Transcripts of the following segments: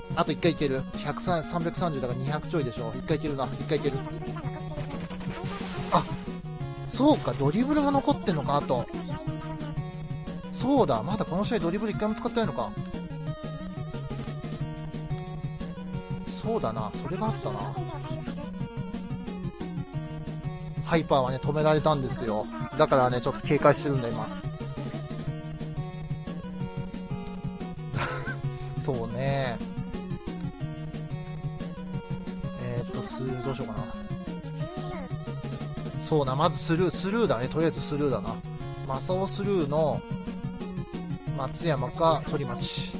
あと1回いける。330だから200ちょいでしょ。1回いけるな。1回いける。あ、そうか、ドリブルが残ってんのか、あと。そうだ、まだこの試合ドリブル1回も使ってないのか。そうだな、それがあったな。ハイパーはね、止められたんですよ。だからね、ちょっと警戒してるんだ、今。そうね。どうしようかな。そうだ、まずスルーだね。とりあえずスルーだな。マサオスルーの、松山か、反町。来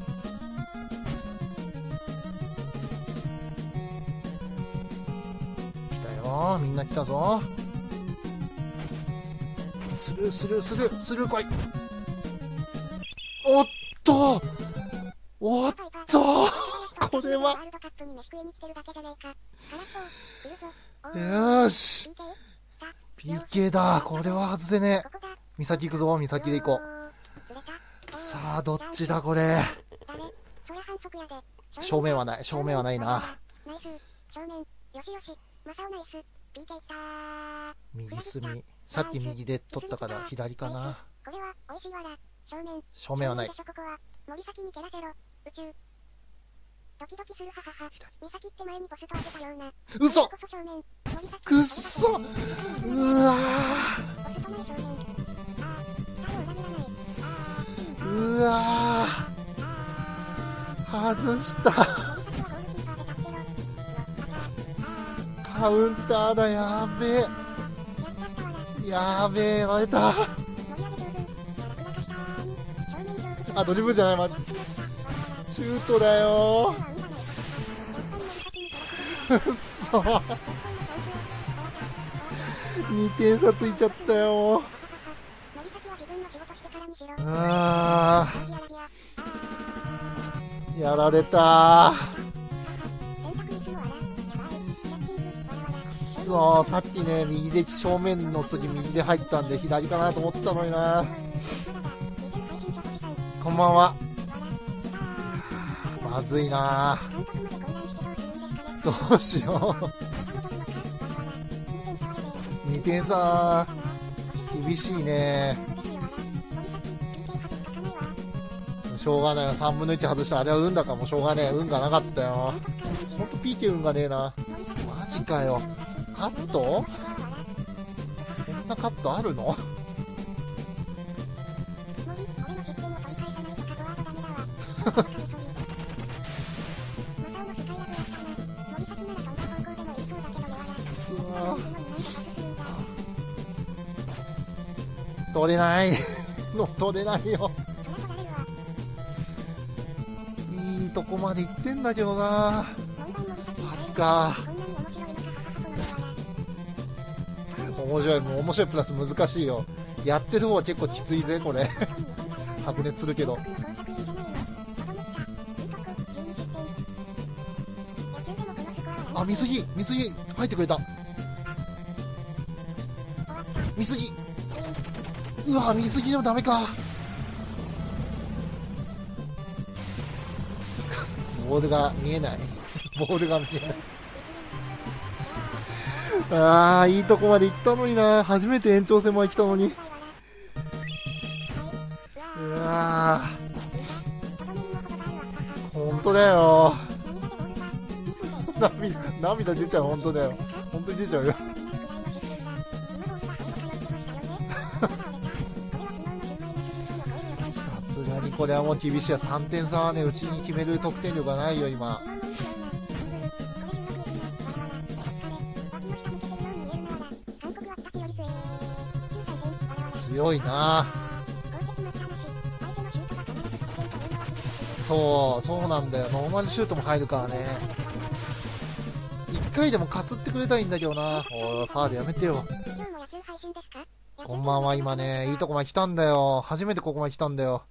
たよ。みんな来たぞ。スルー来い。おっとこれは。よーし。PK だ。これは外せねえ。美咲行くぞ。美咲で行こう。さあ、どっちだこれ。正面はないな。右隅。さっき右で取ったから左かな。正面はない。嘘くっそうわうわ外したカウンターだ。やべえやられた。あ、ドリブルじゃない、マジシュートだよそう2点差ついちゃったよ。やられた。そう、さっきね、右で正面の次右で入ったんで左かなと思ったのにな。こんばんは。まずいな。どうしよう。2点差厳しいね。しょうがないよ。3分の1外した。あれは運だからもうしょうがねえ。運がなかったよ。ほんと PK 運がねえな。マジかよ。カット？そんなカットあるの？取れない取れないよ。いいとこまで行ってんだけどな。パスか。面白いプラス難しいよ。やってる方は結構きついぜこれ白熱するけど。あ、見すぎ入ってくれた。見すぎ。うわ、見すぎでもダメか。ボールが見えない。ああ、いいとこまで行ったのにな。初めて延長戦まで来たのに。うわー、ほんとだよ。涙出ちゃう。ほんとだよ。ほんとに出ちゃうよ。これはもう厳しいや。3点差はね、うちに決める得点力がないよ今。強いな。そうなんだよ。ノーマルシュートも入るからね。1回でもかすってくれたらいいんだけどな。おい、ファールやめてよ。こんばんは。今ね、いいとこまで来たんだよ。初めてここまで来たんだよ。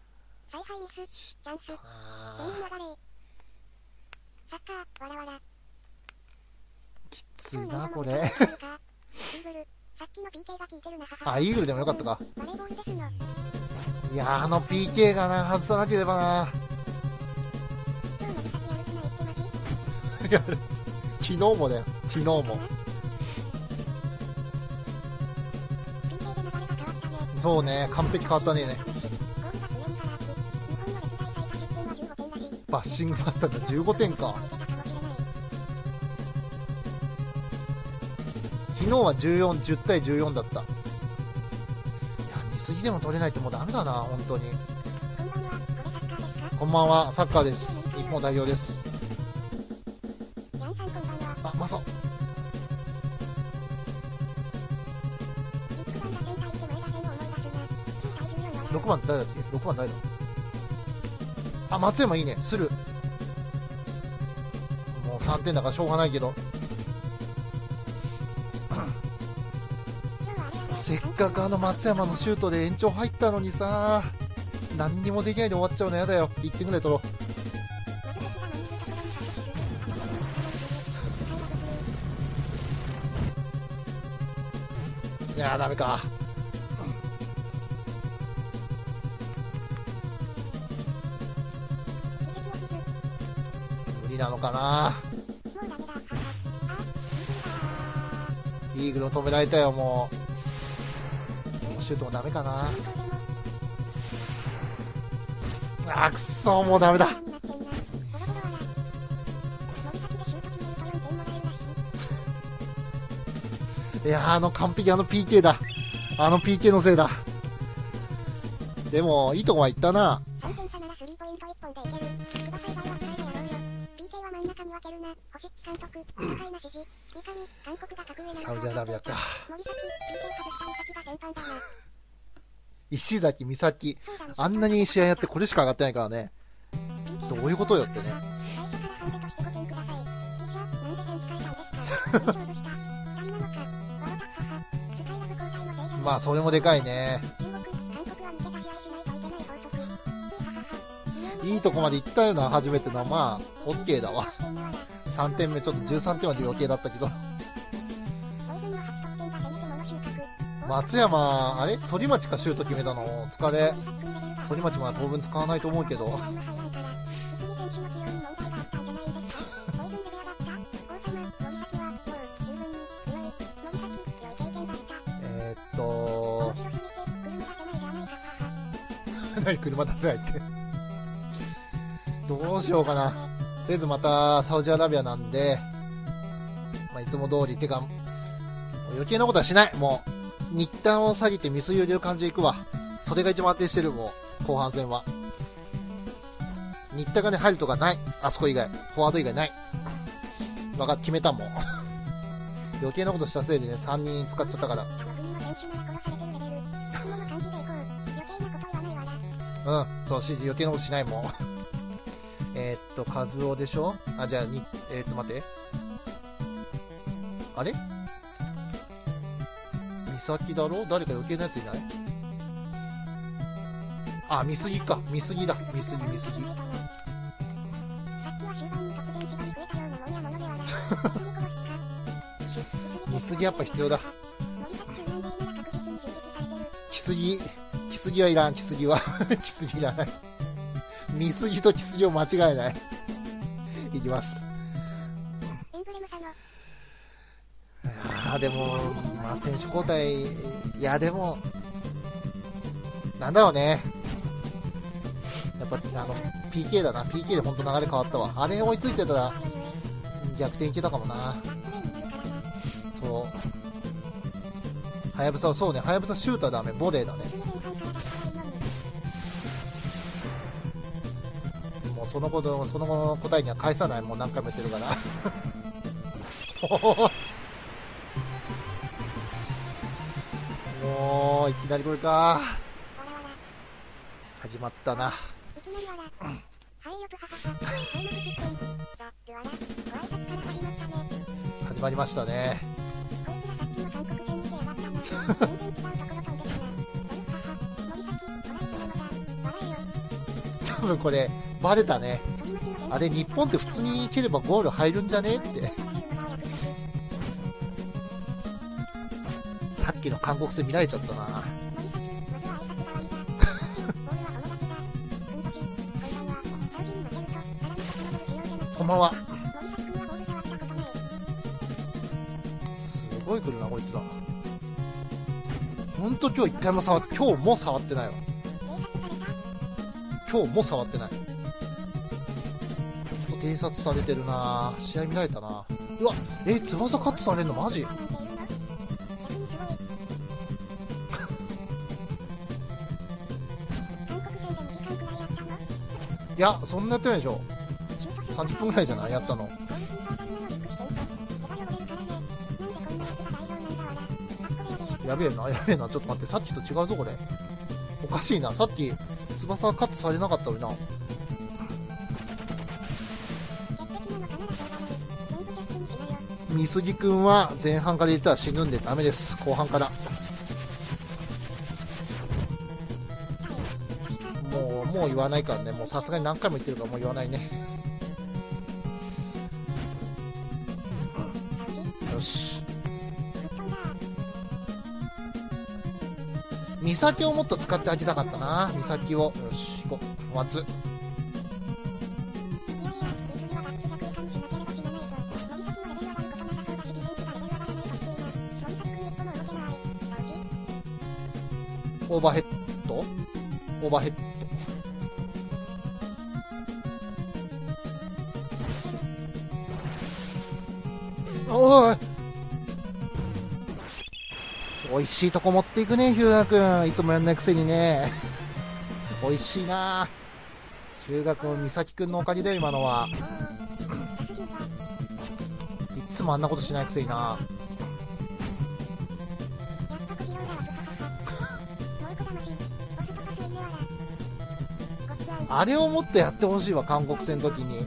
きついなこれあ、イーグルでもよかったか。いや、PK がな、外さなければな。 や、昨日もだよ、昨日も。そうね、完璧変わったね。バッシングバッターだ、15点か。昨日は14、10対14だった。いや、見過ぎでも取れないともうダメだな、本当に。こんばんは、サッカーです。日本代表です。あ、まさ。6番って誰だっけ？ 6 番誰だ？あ、松山いいね。する。もう3点だからしょうがないけど。せっかくあの松山のシュートで延長入ったのにさ、何にもできないで終わっちゃうのやだよ。1点ぐらい取ろう。いやー、ダメか。無理なのかな。イーグルを止められたよ、もう。シュートもダメかな。あー、くっそー、もうダメだ。いやー、あの完璧、あの PK だ。あの PK のせいだ。でも、いいとこは行ったな。サウジアラビアか。石崎美咲、あんなに試合やってこれしか上がってないからね。どういうことよってね。まあそれもでかいね。いいとこまで行ったような初めての、まあ OK だわ。3点目ちょっと13点まで余計だったけど。松山、あれ反町かシュート決めたの。お疲れ。反町も当分使わないと思うけど。何車出せないってどうしようかな。とりあえずまたサウジアラビアなんで、まあ、いつも通り、てか、余計なことはしない。もう、日単を下げてミス入れる感じでいくわ。それが一番安定してる、もう、後半戦は。日単がね、入るとかない。あそこ以外。フォワード以外ない。決めたもん。余計なことしたせいでね、3人使っちゃったから。うん、そう、余計なことしないもん。カズオでしょ？あ、じゃあ、待って。あれ？美咲だろ？誰か余計なやついない？あ、見すぎか。見すぎだ。見すぎ。見すぎやっぱ必要だ。来すぎはいらん、来すぎは。来すぎいらない。見すぎと来すぎを間違えない。いきます。でも、まあ、選手交代、いや、でも、なんだろうね。やっぱ、PK だな。PK でほんと流れ変わったわ。あれ追いついてたら、逆転いけたかもな。そう。はやぶさはそうね。はやぶさシュートはダメ。ボレーだね。もうその後の答えには返さない。もう何回も言ってるから。もう、いきなりこれか。始まったな。始まりましたね。多分これ、バレたね。あれ、日本って普通に蹴ればゴール入るんじゃねって。さっきの韓国戦見られちゃったな。こんばんは。 ごい来るな、こいつら。ほんと今日一回も今日も触ってないわ。今日も触ってない。偵察されてるな。試合見られたな。うわ、翼カットされんのマジ？いや、そんなやってないでしょ。30分くらいじゃないやったの。やべえな、やべえな。ちょっと待って、さっきと違うぞ、これ。おかしいな。さっき、翼カットされなかったのにな。みすぎくんは前半から入れたら死ぬんでダメです。後半から。もう言わないからね。もうさすがに何回も言ってるからもう言わないね。よし。ミサキをもっと使ってあげたかったな。ミサキを。よし、行こう。ワンツー。オーバーヘッドオーバーヘッド。おーい。美味しいとこ持っていくね、ヒューガ君。いつもやんないくせにね。美味しいな。ヒューガ君、ミサキ君のおかげだよ、今のは。いつもあんなことしないくせにな。あれをもっとやってほしいわ、韓国戦の時に。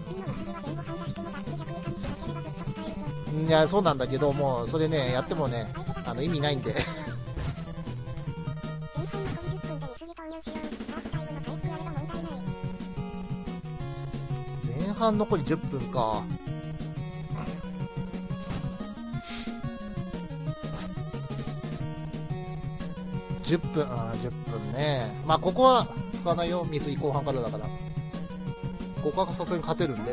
いや、そうなんだけど、もう、それね、やってもね、意味ないんで。前半残り10分か。10分、10分ね。まあ、ここは使わないよ。水井後半からだから。ここはさすがに勝てるんで。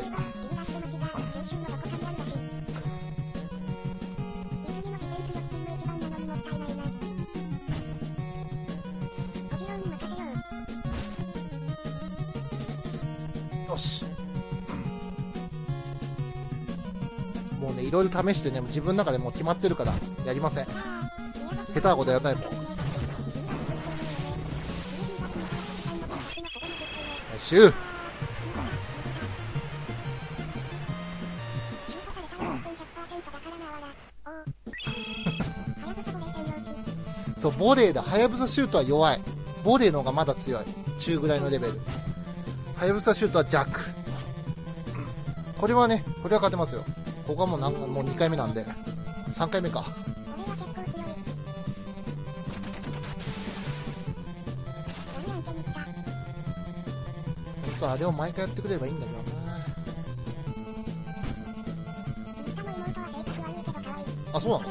よし。もうね、いろいろ試してね、自分の中でもう決まってるから、やりません。下手なことやらないもん。シュー。そう、ボレーだ。はやぶさシュートは弱い。ボレーの方がまだ強い。中ぐらいのレベル。はやぶさシュートは弱。これはね、これは勝てますよ。ここはもうもう2回目なんで。3回目か。あれを毎回やってくれればいいんだけどな。あ、そうなの？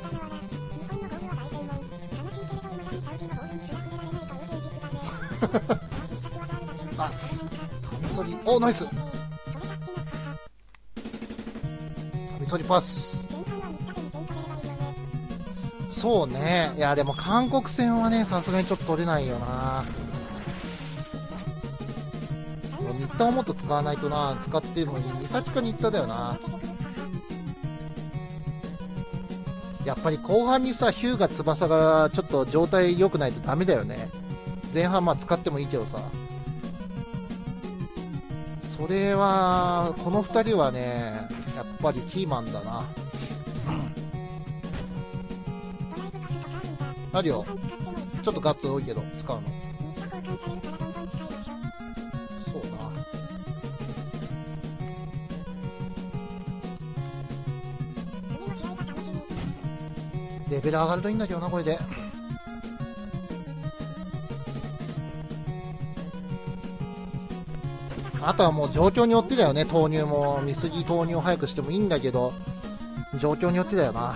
あ、カミソリ、お、ナイス。カミソリパス。そうね。いや、でも韓国戦はね、さすがにちょっと取れないよな。新田をもっと使わないとな。使ってもいい。ミサキか新田だよな。やっぱり後半にさ、ヒューガ翼がちょっと状態良くないとダメだよね。前半まあ使ってもいいけどさ。それは、この2人はね、やっぱりキーマンだな。あるよ。ちょっとガッツ多いけど、使うの。そうな。レベル上がるといいんだけどな、これで。あとはもう状況によってだよね、投入も。見過ぎ投入を早くしてもいいんだけど、状況によってだよな。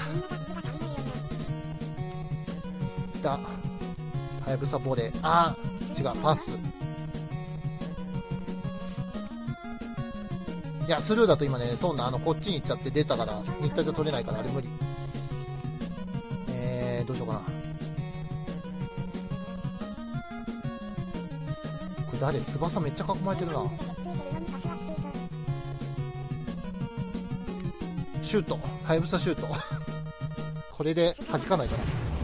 来た。はやぶさボレー。あー、違う、パス。いや、スルーだと今ね、トンナこっちに行っちゃって出たから、新田じゃ取れないから、あれ無理。 誰？翼めっちゃ囲まれてるな。シュート。はやぶさシュート。これで弾かないかな。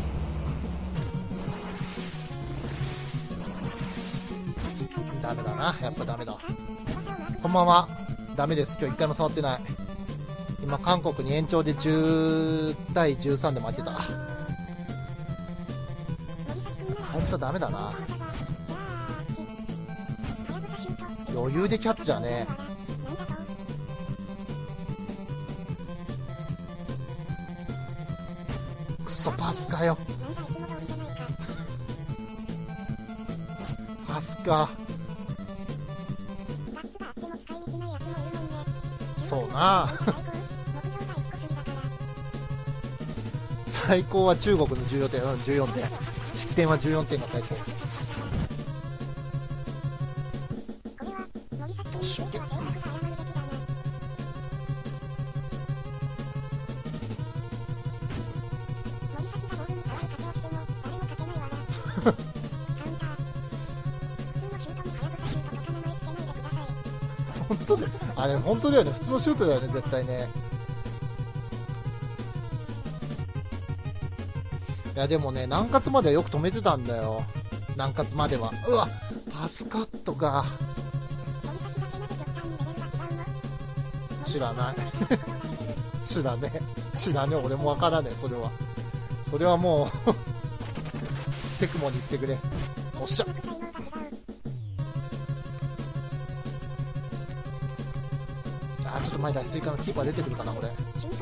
ダメだな。やっぱダメだ。こんばんは。ダメです。今日一回も触ってない。今、韓国に延長で10対13で負けた。はやぶさダメだな。余裕でキャッチャーね。くそ、パスかよ。パスか。そうな。最高は中国の14点、14点。失点は14点が最高。本当だよ。あれ本当だよね。普通のシュートだよね、絶対ね。いやでもね、南葛まではよく止めてたんだよ。南葛までは。うわ、パスカットか。知らない。知らねえ。知らねえ。俺もわからねえ、それは。それはもう、テクモに言ってくれ。おっしゃ。あ、ちょっと前脱出かな。キーパー出てくるかな、これ。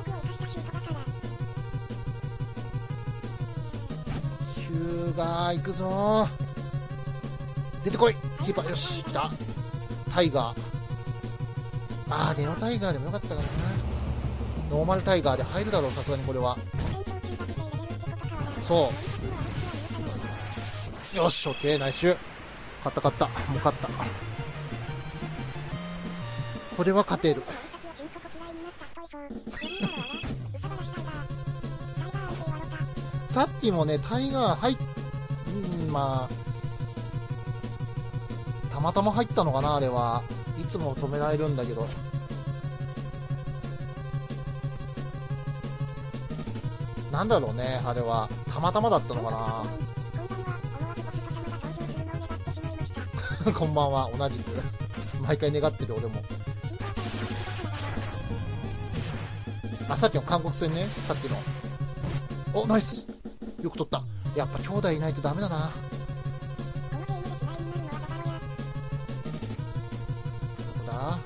ヒューガー行くぞー。出てこい。キーパー、よし、来た。タイガー。あー、ネオタイガーでもよかったかな。ノーマルタイガーで入るだろう、さすがにこれは。そう。よし、オッケー、ナイスシュー。勝った勝った。もう勝った。これは勝てる。さっきもね、タイガー入っ、まあ、たまたま入ったのかな、あれは。いつも止められるんだけど。なんだろうね、あれは。たまたまだったのかな。こんばんは、同じく。毎回願ってる、俺も。あ、さっきの韓国戦ね、さっきの。お、ナイス。よく取った。やっぱ兄弟いないとダメだな。どこだ？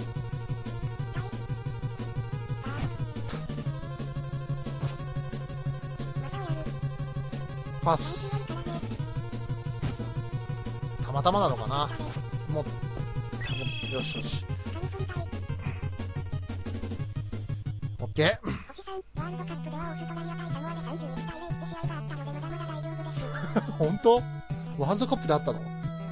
パス。たまたまなのかな。もう、よしよし。オッケー。本当？ワールドカップであったの？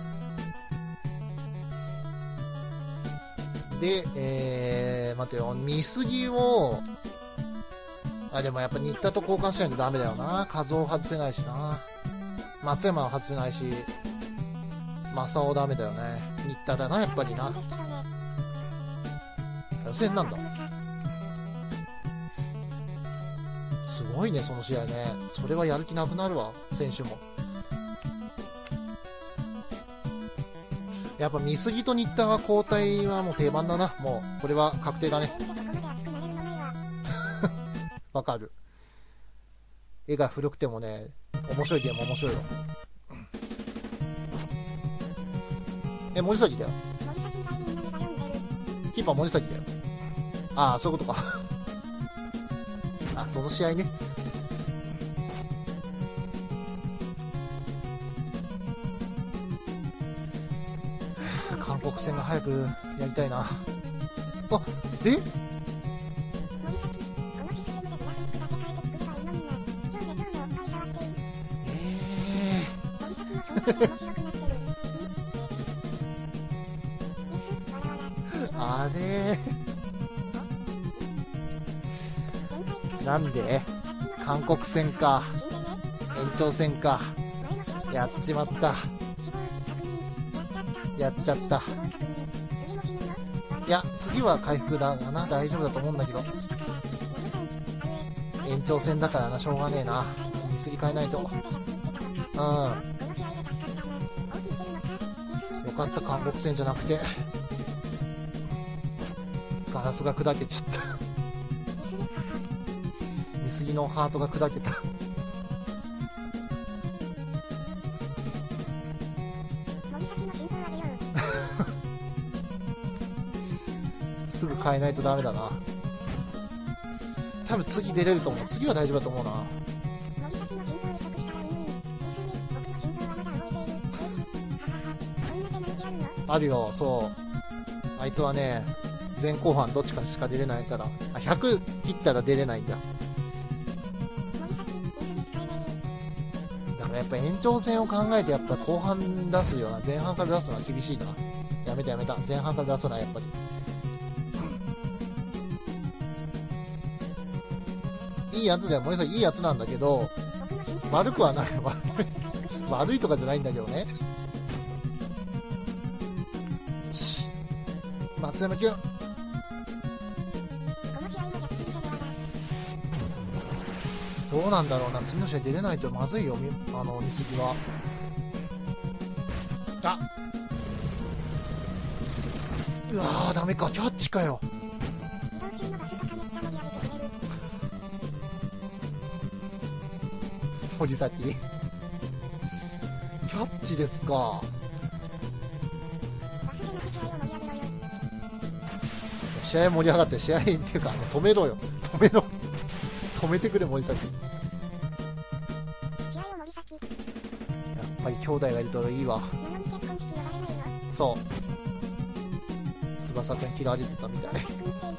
で、待てよ、見すぎを、あ、でもやっぱ新田と交換しないとダメだよな。数を外せないしな。松山は外せないし、正雄ダメだよね。新田だな、やっぱりな。予選なんだ。すごいね、その試合ね。それはやる気なくなるわ、選手も。やっぱ見すぎと新田は交代はもう定番だな。もう、これは確定だね。わかる。絵が古くてもね、面白いゲーム面白いよ。森崎だよ。キーパー森崎だよ。ああ、そういうことか。あ、その試合ね。韓国戦が早くやりたいな。あ、え？あれなんで韓国戦か。延長戦か。やっちまった。 やっちゃった。いや、次は回復だな。大丈夫だと思うんだけど。延長戦だからな、しょうがねえな。ミスり変えないと。よかった、韓国戦じゃなくて。ガラスが砕けちゃった。見すぎのハートが砕けた。すぐ変えないとダメだな。多分次出れると思う。次は大丈夫だと思うな。あるよ、そう。あいつはね、前後半どっちかしか出れないから。あ、100切ったら出れないんだ。だからやっぱ延長戦を考えてやっぱ後半出すよな。前半から出すのは厳しいな。やめたやめた。前半から出すな、やっぱり。いいやつだよ、森さんいいやつなんだけど、悪くはない。悪いとかじゃないんだけどね。よし。松山君。どうなんだろうな、次の試合出れないとまずいよ、水着は。あ、うわー、ダメか、キャッチかよ。森崎キャッチですか。試合盛り上がって、試合っていうか止めろよ、止めてくれ森崎。やっぱり兄弟がいるといいわ。そう、翼くん嫌われてたみたい。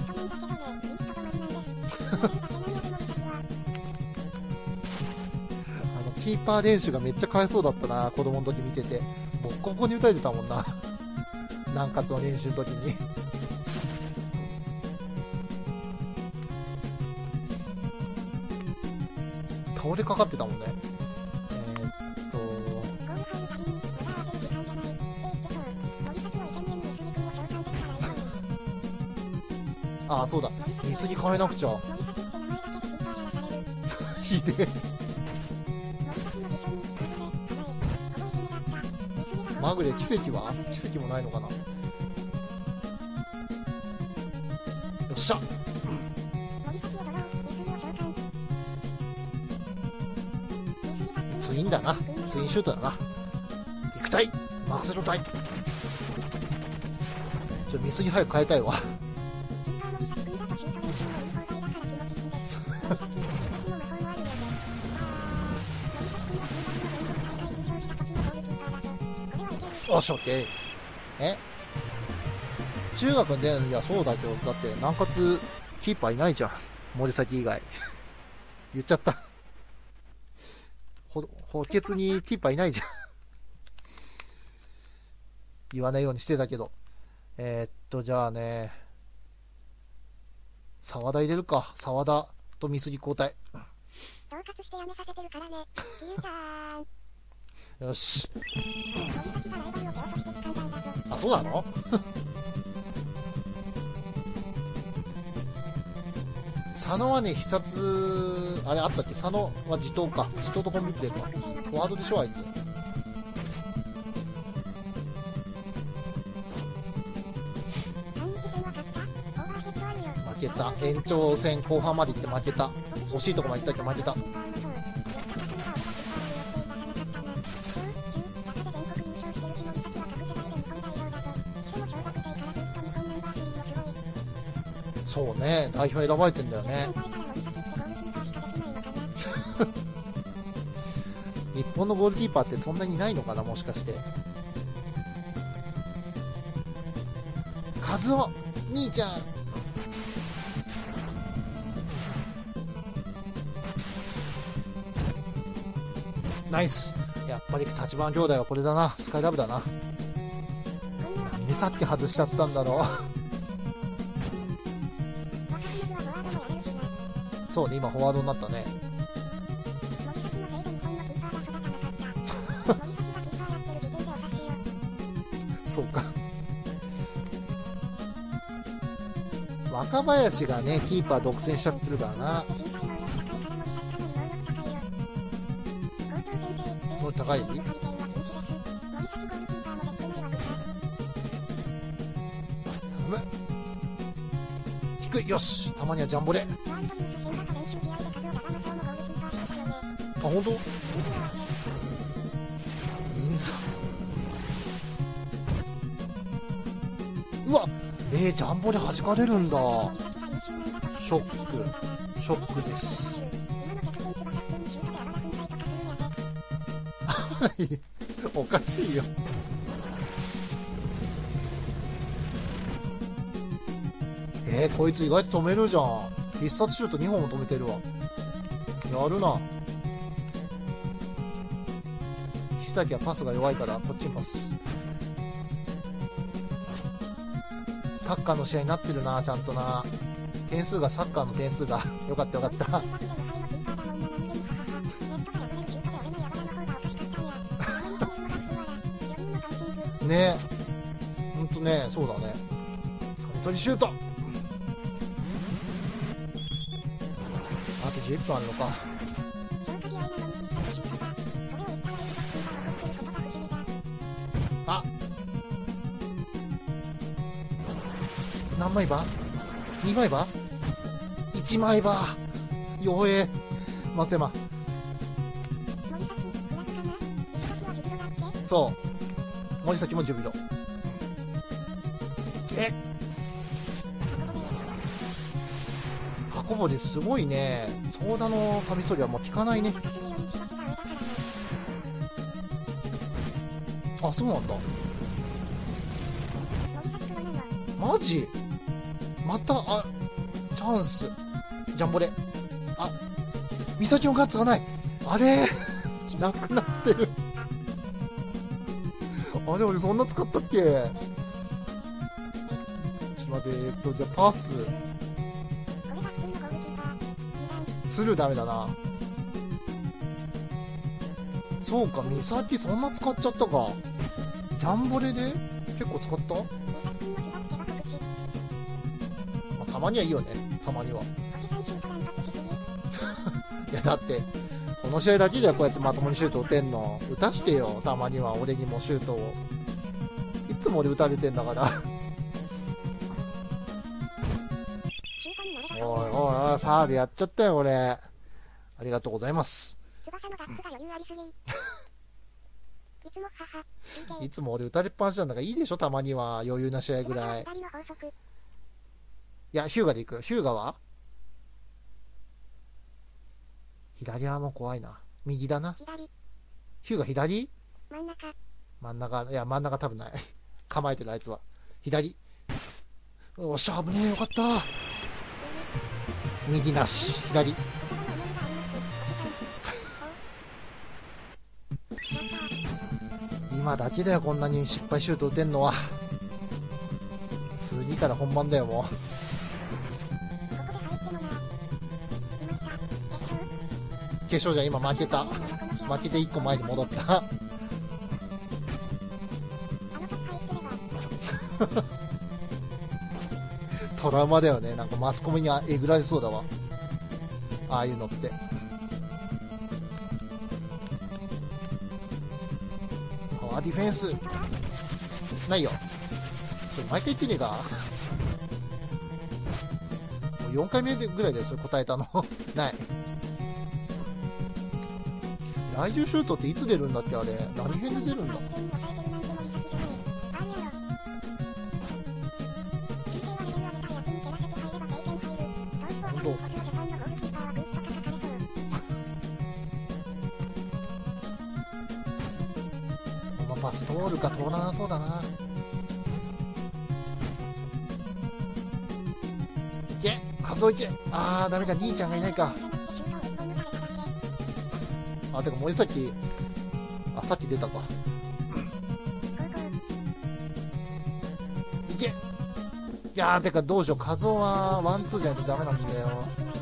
キーパー練習がめっちゃかわいそうだったな、子供の時見てて。ボッコボコに打たれてたもんな。南葛の練習の時に。倒れかかってたもんね。ああ、そうだ。ミスに変えなくちゃ。ひでえ。まぐれ、奇跡は奇跡もないのかな。よっしゃ。ツインだな。ツインシュートだな。行くたい。任せろたい。ミスに早く変えたいわ。よし、オッケー。中学の出ないの、いや、そうだけど、だって、南葛、キーパーいないじゃん。森崎以外。言っちゃった。補欠にキーパーいないじゃん。言わないようにしてたけど。じゃあね、沢田入れるか。沢田と美杉交代。 統括してやめさせてるからね。キリュウちゃん。 よし。 あ、 そうなの？佐野はね、必殺、あれあったっけ？佐野は自投か。自投とコンビってるか。フォワードでしょ、あいつ。負けた。延長戦後半まで行って負けた。惜しいとこまで行ったけど負けた。そうね、代表選ばれてんだよね。日本のゴールキーパーってそんなにいないのかな、もしかして。カズオ兄ちゃん。ナイス。やっぱり立花兄弟はこれだな。スカイラブだな。なんでさっき外しちゃったんだろう。そうね、今フォワードになったね。そう若林がね、キーパー独占しちゃってるからな。 身体能力高いから森崎選手。校長先生、 能力高い？ 森崎は禁止です。森崎ゴールキーパーもできてないわけです。 低い。よし、たまにはジャンボで。 ワールドユース新型練習試合で数を長政もゴールキーパーしてたよね。 あ、本当？ 人数は人数。うわ、ジャンボで弾かれるんだ。 森崎が優秀なんだとショック、ショックです。 今の客センスが普通にシュートであばら粉砕とかするんやぜ。 おかしいよ。こいつ意外と止めるじゃん。必殺シュート2本も止めてるわ。やるな。岸崎はパスが弱いからこっちにパス。サッカーの試合になってるな、ちゃんとな。点数がサッカーの点数だ。よかったよかった。ね、ほんとね、そうだね。本当にシュート。あと10分あるのか。あ、何枚刃 ?2 枚刃 ?1 枚刃。弱え。松山。そう。森崎も10秒。箱ぼですごいね。ソーダのカミソリはもう効かないね。あ、そうなんだ。マジ？また、チャンス。ジャンボレ。美咲のガッツがない。あれなくなってる。あれ、俺そんな使ったっけ？ちょっと待って、じゃあパス。スルーダメだな。そうか、美咲そんな使っちゃったか。ジャンボレで結構使った？たまにはいいよね、たまには。いや、だって、この試合だけじゃこうやってまともにシュート打てんの。打たしてよ、たまには俺にもシュートを。いつも俺打たれてんだから。おいおいおい、ファールやっちゃったよ、俺。ありがとうございます。 翼のガッツが余裕ありすぎ。いつも母。 いつも俺打たれっぱなしなんだからいいでしょ、たまには余裕な試合ぐらい。いや、ヒューガで行く。ヒューガは左はもう怖いな。右だな。 左。 ヒューガ左？ 真ん中。 真ん中、いや、真ん中多分ない。構えてるあいつは。左。おっしゃ、危ねえ、よかった。右なし。左。今だけだよ、こんなに失敗シュート打てんのは。次から本番だよ、もう。決勝じゃ今負けた。負けて1個前に戻った。トラウマだよね。なんかマスコミにえぐられそうだわ。ああいうのって。ディフェンス。ないよ。それ毎回言ってねえか。もう4回目ぐらいでそれ答えたの。ない。来週シュートっていつ出るんだっけあれ。何編で出るんだ。このパス通るか通らなそうだな。いけ、数えいけ。ダメか、兄ちゃんがいないか。てか森崎、さっき出たか。いけ。いやてかどうしよう、和夫はワンツーじゃないとダメなんだよ。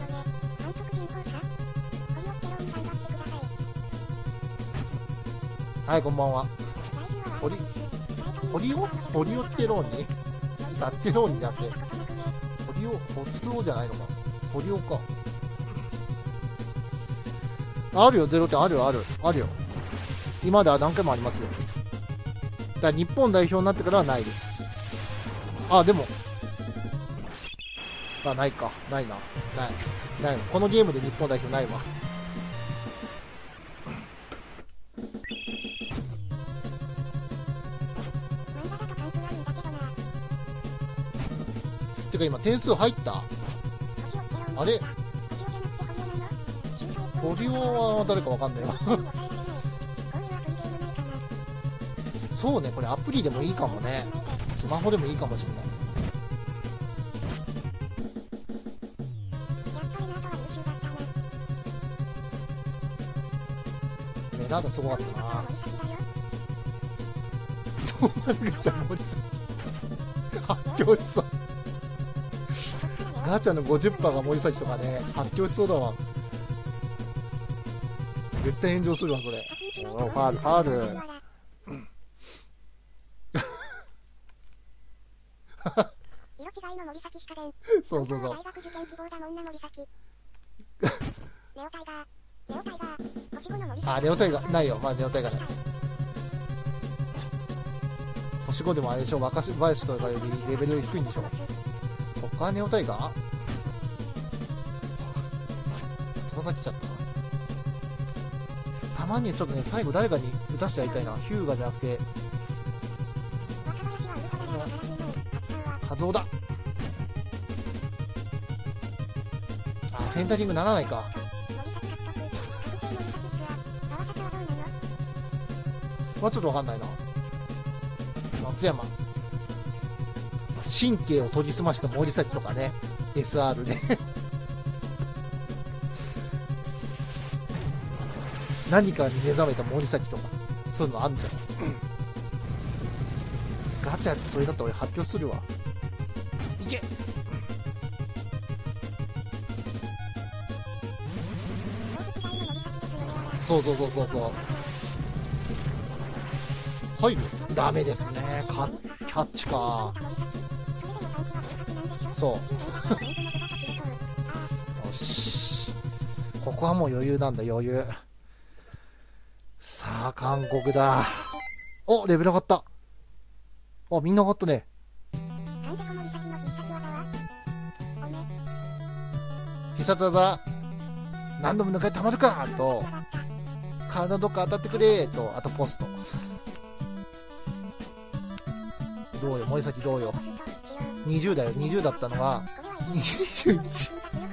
はい、こんばんは。堀尾ってローニだってローニじゃなくて、堀ホツオじゃないのか。堀尾か。あるよ、0点あるよ、あるよ。今までは何回もありますよ。だから日本代表になってからはないです。あ、でも。あ、ないか。ないな。ない。このゲームで日本代表ないわ。てか今点数入った？あれ？堀尾は誰かわかんないわ。そうね、これアプリでもいいかもね。スマホでもいいかもしれない。メラードすごかったな。どうなるかじゃ森崎発狂しそう。ガチャの 50% が森崎とかね、発狂しそうだわ。絶対炎上するわ、それ。ファール。 色違いの森崎しかでん。 そう。 大学受験希望だもんな森崎。ネオタイガー。星5の森崎。 あ、ネオタイガー、ないよ。まあ、ネオタイガーない。星5でもあれでしょ、若林とかよりレベル低いんでしょ。そっからネオタイガーつま先っちゃったな。たまにちょっとね、最後誰かに打たしてやりたいな。ヒューガじゃなくて、カズオだ。あ、センタリングならないか。まあちょっとわかんないな。松山。神経を研ぎ澄ました森崎とかね。SR で。何かに目覚めた森崎とか。そういうのあるんじゃない？ガチャってそれだったら俺発表するわ。いけ！そう入る？ダメですね。キャッチか。そう。よし。ここはもう余裕なんだ、余裕。さあ、韓国だ。お、レベル上がった。あ、みんな上がったね。必殺技。何度も抜かれたまるかと、体どっか当たってくれと、あとポスト。どうよ、森崎どうよ。20だよ、20だったのが、21。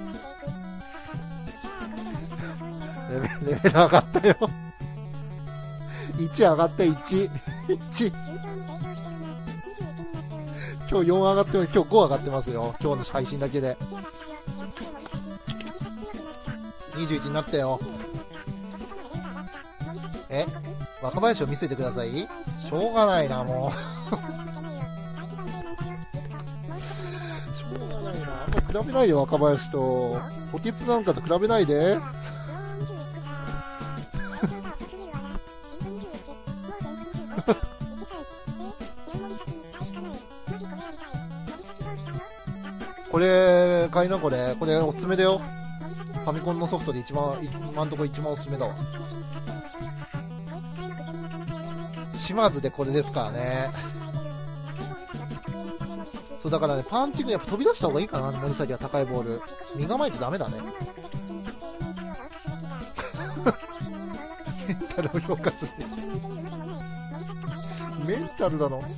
レベル上がったよ。1上がった、1。今日4上がってます。今日5上がってますよ。今日の配信だけで。21になったよ。若林を見せてください。しょうがないな、もう。しょうがないな。あんま比べないよ、若林と。補欠なんかと比べないで。これ、買いな、これおすすめだよ。ファミコンのソフトで今んとこ一番おすすめだわ。島津でこれですからね。そう、だからね、パンチがやっぱ飛び出した方がいいかな、森崎は高いボール。身構えちゃダメだね。メンタルを評価する。メンタルだの。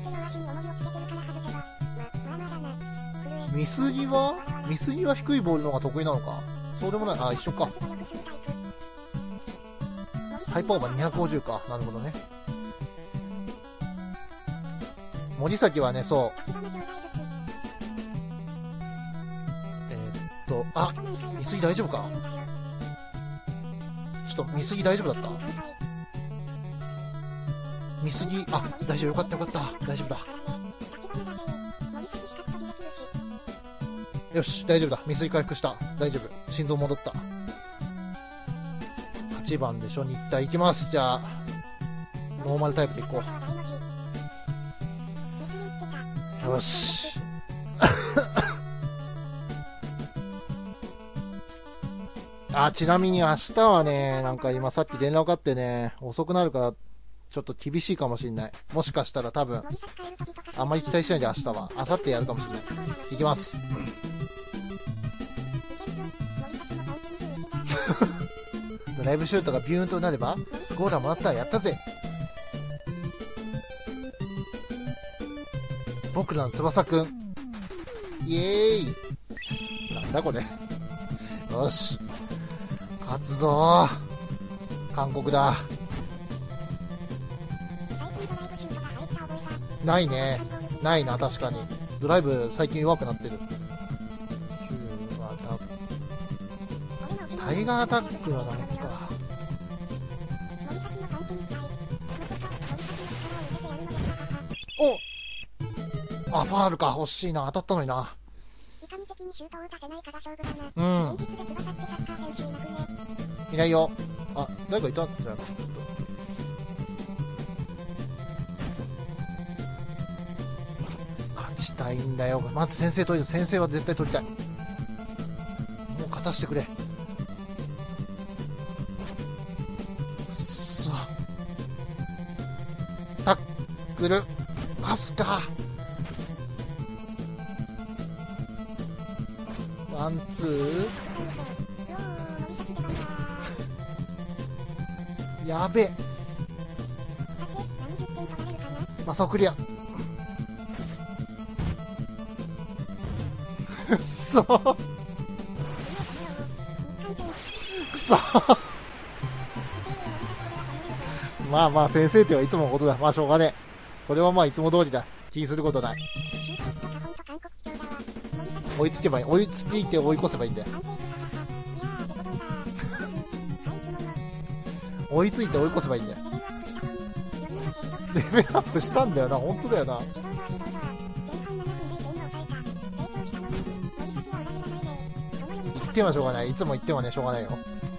ミスギは低いボールの方が得意なのか。そうでもない。あ、一緒か。ハイパーオーバー250か。なるほどね。森崎はね、そう。あ、見過ぎ大丈夫か？ちょっと見過ぎ大丈夫だった？見過ぎ、あ、大丈夫、よかった。大丈夫だ。よし、大丈夫だ。未遂回復した。大丈夫。心臓戻った。8番でしょ、日体いきます。じゃあ、ノーマルタイプでいこう。よし。 あ、ちなみに明日はね、なんか今さっき連絡あってね、遅くなるから、ちょっと厳しいかもしんない。もしかしたら多分、あんまり期待しないで明日は。明後日やるかもしれない。いきます。ドライブシュートがビューンとなれば、ゴーラもらったらやったぜ。僕らの翼くん。イエーイ。なんだこれ。よし。勝つぞー。韓国だ。ないね。ないな、確かに。ドライブ最近弱くなってる。タイガーアタックはダメか。お、あ、ファールか。欲しいな。当たったのにな。 いかに敵にシュートを打たせないかが勝負だな。 うん。 現実で翼ってサッカー選手いなくね。 いないよ。あ、誰かいたんじゃないか。勝ちたいんだよ。まず先制取り、先制は絶対取りたい。もう勝たしてくれ。さあ。タックル。パスか。ワン、ツー。やべえ。マサオクリア。くそくそまあまあ先生ってはいつものことだ。まあしょうがねえ。これはまあいつも通りだ。気にすることない。追いつけばいい。追いついて追い越せばいいんだよ。追いついて追い越せばいいんだよ。レベルアップしたんだよな。本当だよな。1点はしょうがない。いつも1点はね、しょうがないよ。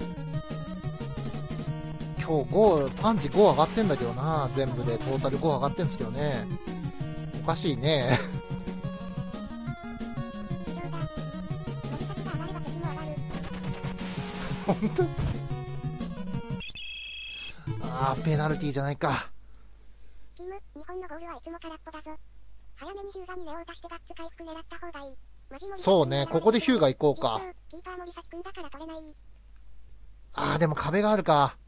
今日5、パンチ5上がってんだけどな。全部でトータル5上がってんですけどね。おかしいね。本当にあー、ペナルティーじゃないか。 キム、日本のゴールはいつも空っぽだぞ。早めにヒューガに目を打たしてガッツ回復狙った方がいい。 そうね、ここでヒューガ行こうか。 キーパー森崎くんだから取れない。 あー、でも壁があるか。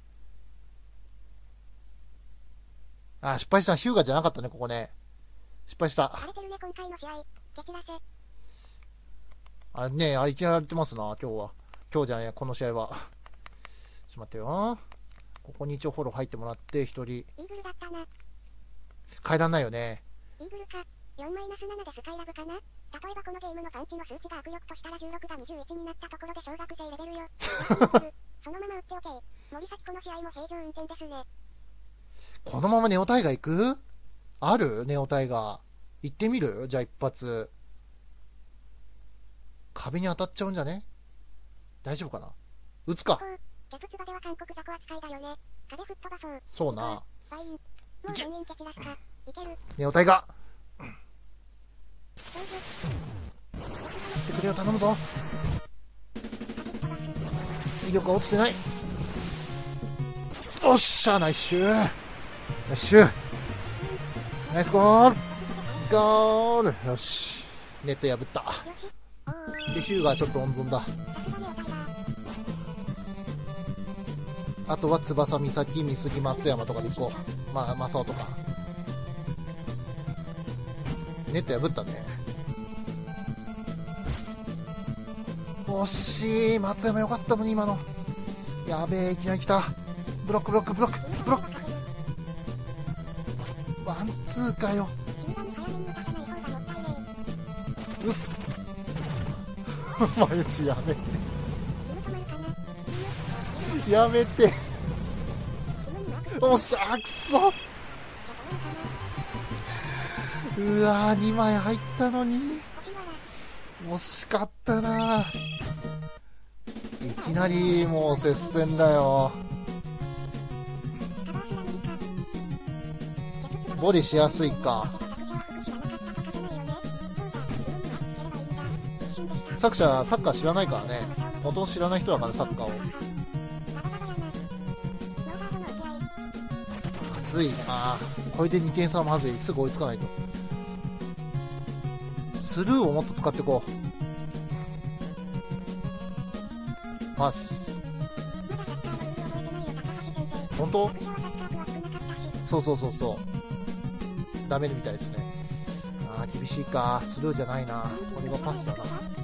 あー、失敗した。ヒューガじゃなかったね、ここね。失敗した。 荒れてるね、今回の試合。蹴散らせ。 あ、ねえ、いきなりやってますな、今日は。今日じゃねえ、この試合は。ちょっと待ってよ。ここに一応フォロー入ってもらって、一人。 イーグルだったな。 変えらんないよね。 イーグルか。4-7でスカイラブかな。例えばこのゲームのパンチの数値が握力としたら16が21になったところで小学生レベルよ。そのまま打っておけ。森崎この試合も平常運転ですね。 このままネオタイガー行く？ある？ネオタイガー。行ってみる？じゃあ一発。壁に当たっちゃうんじゃね？大丈夫かな？撃つか。 キャプツバでは韓国雑魚扱いだよね。壁吹っ飛ばそう。 そうな。 ファイン。もう全員蹴散らすか。いける。 ネオタイガー。 勝負。 来てくれよ、頼むぞ。威力が落ちてない。おっしゃ、ナイスシュー。ナイスシュー。ナイスゴール。ゴール。よし。ネット破った。で、ヒューガーちょっと温存だ。あとは翼、美咲、美杉、松山とかで行こう。まあ、マサオとか。ネット破ったね。惜しい。松山よかったのに、今の。やべえ、いきなり来た。ブロック、ブロック、ブロック、ブロック。ワン、ツーかよ。うっす。毎日やめて。やめて。おっしゃー、くそ。うわー、2枚入ったのに。惜しかったな。いきなりもう接戦だよ。ボディしやすいか。作者サッカー知らないからね。 元を知らない人だからサッカーを。まずいな。これで2点差はまずい。すぐ追いつかないと。スルーをもっと使っていこう。パス。本当？そうそうそうそう。ダメみたいですね。あー、厳しいか。スルーじゃないな。これはパスだな。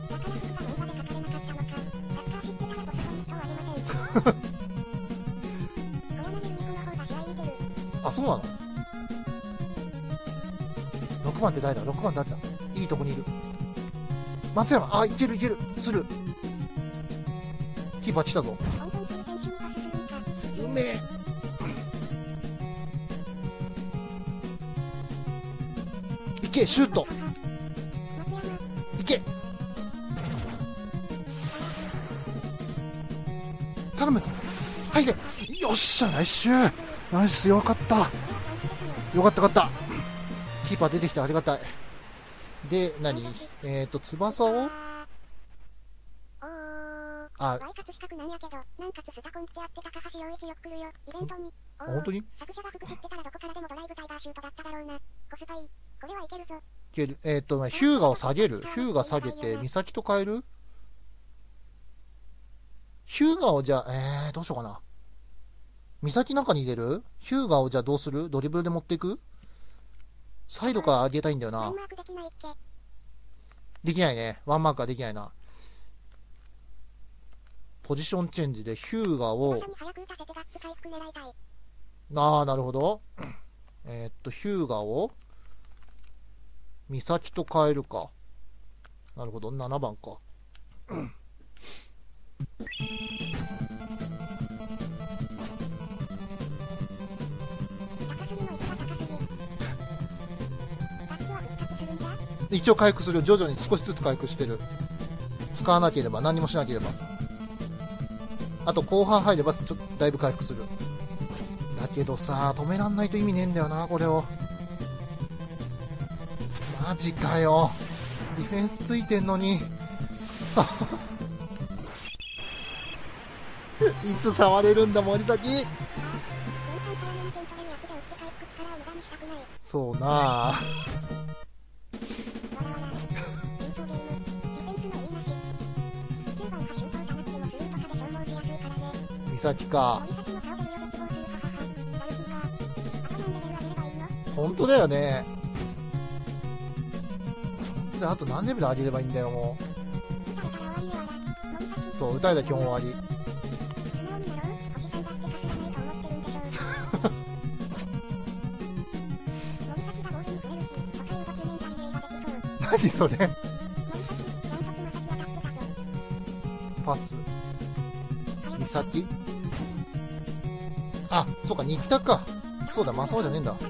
あ、そうなの？ 6 番って誰だ？ 6 番誰だ？いいとこにいる。松山、あ、いけるいける。スルー。キーパー来たぞ。うめえ。いけ、シュート。いけ。頼む。入れ。よっしゃ、ナイス。ナイス、よかった。よかったよかった。キーパー出てきた、ありがたい。で、何？翼をあ、 ワイカツ資格なんやけど、なんかつスタコンってあって高橋陽一よく来るよ、イベントに。 本当に？ 作者が服知ってたらどこからでもドライブタイガーシュートだっただろうな。コスパいい。これはいけるぞ。 ヒューガを下げる。ヒューガ下げて、美咲と変える？ヒューガをじゃあ、どうしようかな。美咲中に入れる？ヒューガをじゃあどうする？ドリブルで持っていく？サイドから上げたいんだよな。 ワンマークできないっけ？ できないね。ワンマークはできないな。ポジションチェンジでヒューガを、ああ、なるほど。ヒューガを、美咲と変えるか。なるほど、7番か。一応回復する。徐々に少しずつ回復してる。使わなければ、何もしなければ。あと後半入ればちょっとだいぶ回復する。だけどさ、止めらんないと意味ねえんだよな、これを。マジかよ。ディフェンスついてんのに。さいつ触れるんだ、森崎。そうなあ。美咲か。本当だよね。あと何レベル上げればいいんだよ、もう。そう、歌いだ基本終わり。何それ。パス。美咲。あ、そうか、新田か。そうだ、マサオじゃねえんだ。本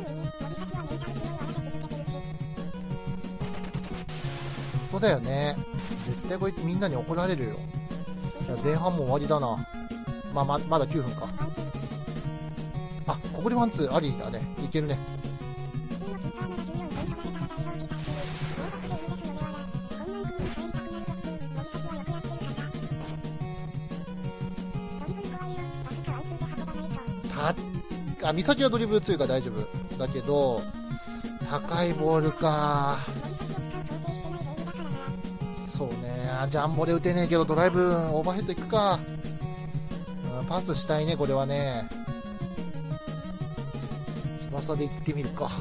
当だよね。絶対これみんなに怒られるよ。いや、前半も終わりだな。まだ9分か。あ、ここでワンツーありだね。いけるね。美咲はドリブル強いから大丈夫。だけど、高いボールか。そうね。ジャンボで打てねえけど、ドライブオーバーヘッドいくか。パスしたいね、これはね。翼で行ってみるか。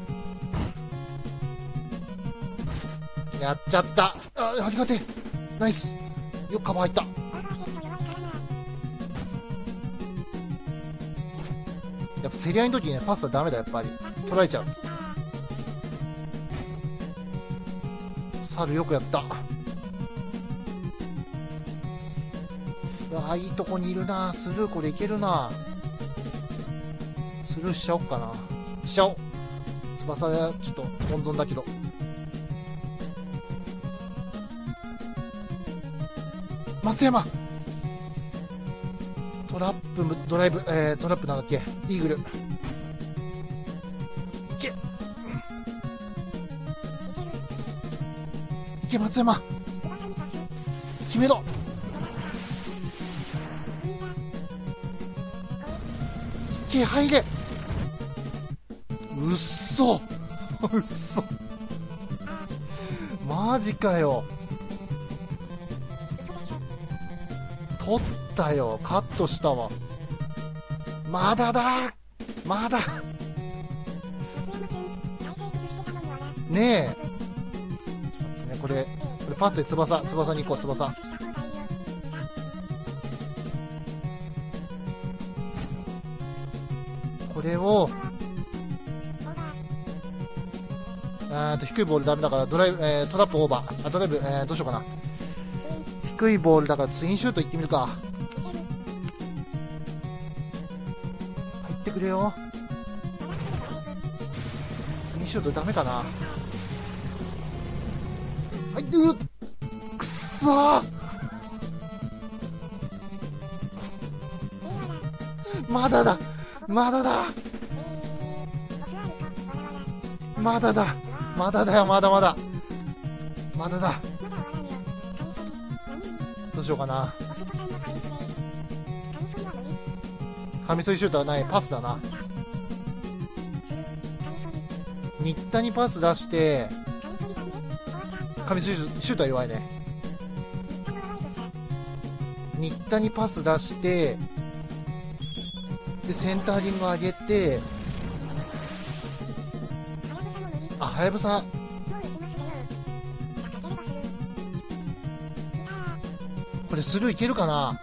やっちゃった。ありがてえ。ナイス。よくカバー入った。やっぱ競り合いの時にね、パスはダメだ、やっぱり。取られちゃう。サルよくやった。いいとこにいるな。スルーこれいけるな。スルーしちゃおっかな。しちゃおう。翼でちょっと温存だけど。松山トラップ、ドライブ、トラップなんだっけ、イーグル。いけ。いけ、松山。決めろ。 け、入れ。うっそ。うっそ。マジかよ。取ったよ。カットしたわ。まだだ。まだ。ねえ。ね、これパスで翼に行こう、翼。これを、低いボールダメだからトラップオーバー。ドライブ、どうしようかな。低いボールだからツインシュート行ってみるか。入ってくれよ。ツインシュートダメかな。入ってくっそー。まだだ。まだだ。まだだ。まだだよ、まだまだ。まだだ。どうしようかな。カミソリシュートはない。パスだな。新田にパス出して、カミソリシュートは弱いね。新田にパス出して、で、センターリング上げて、あ、はやぶさ。これスルーいけるかな。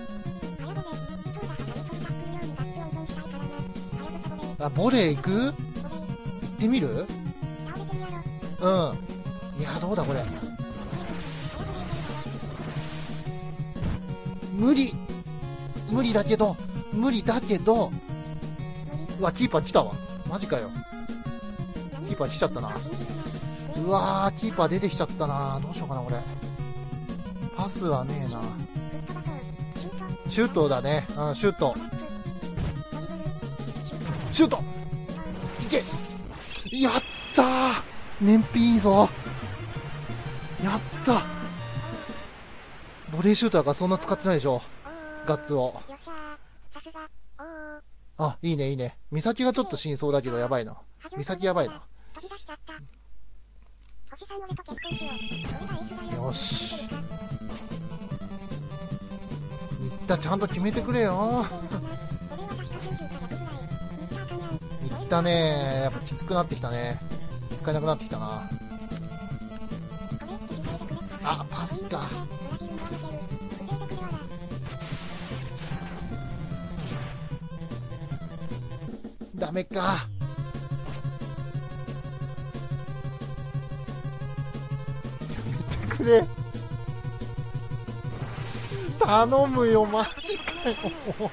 あ、ボレー行く？行ってみる？うん。いや、どうだこれ。無理だけど、うわ、キーパー来たわ。マジかよ。キーパー来ちゃったな。うわー、キーパー出てきちゃったな。どうしようかな、これ。パスはねえな。シュートだね。うん、シュート。シュートいけ。やったー。燃費いいぞ。やった。ボレーシュートだからそんな使ってないでしょ。ガッツを。あ、いいね、いいね。美咲がちょっと死にそうだけど、やばいな。美咲やばいな。よし。新田ちゃんと決めてくれよ。新田ね、やっぱきつくなってきたね。使えなくなってきたな。あ、パスか。ダメか。やめてくれ。頼むよ、マジかよ。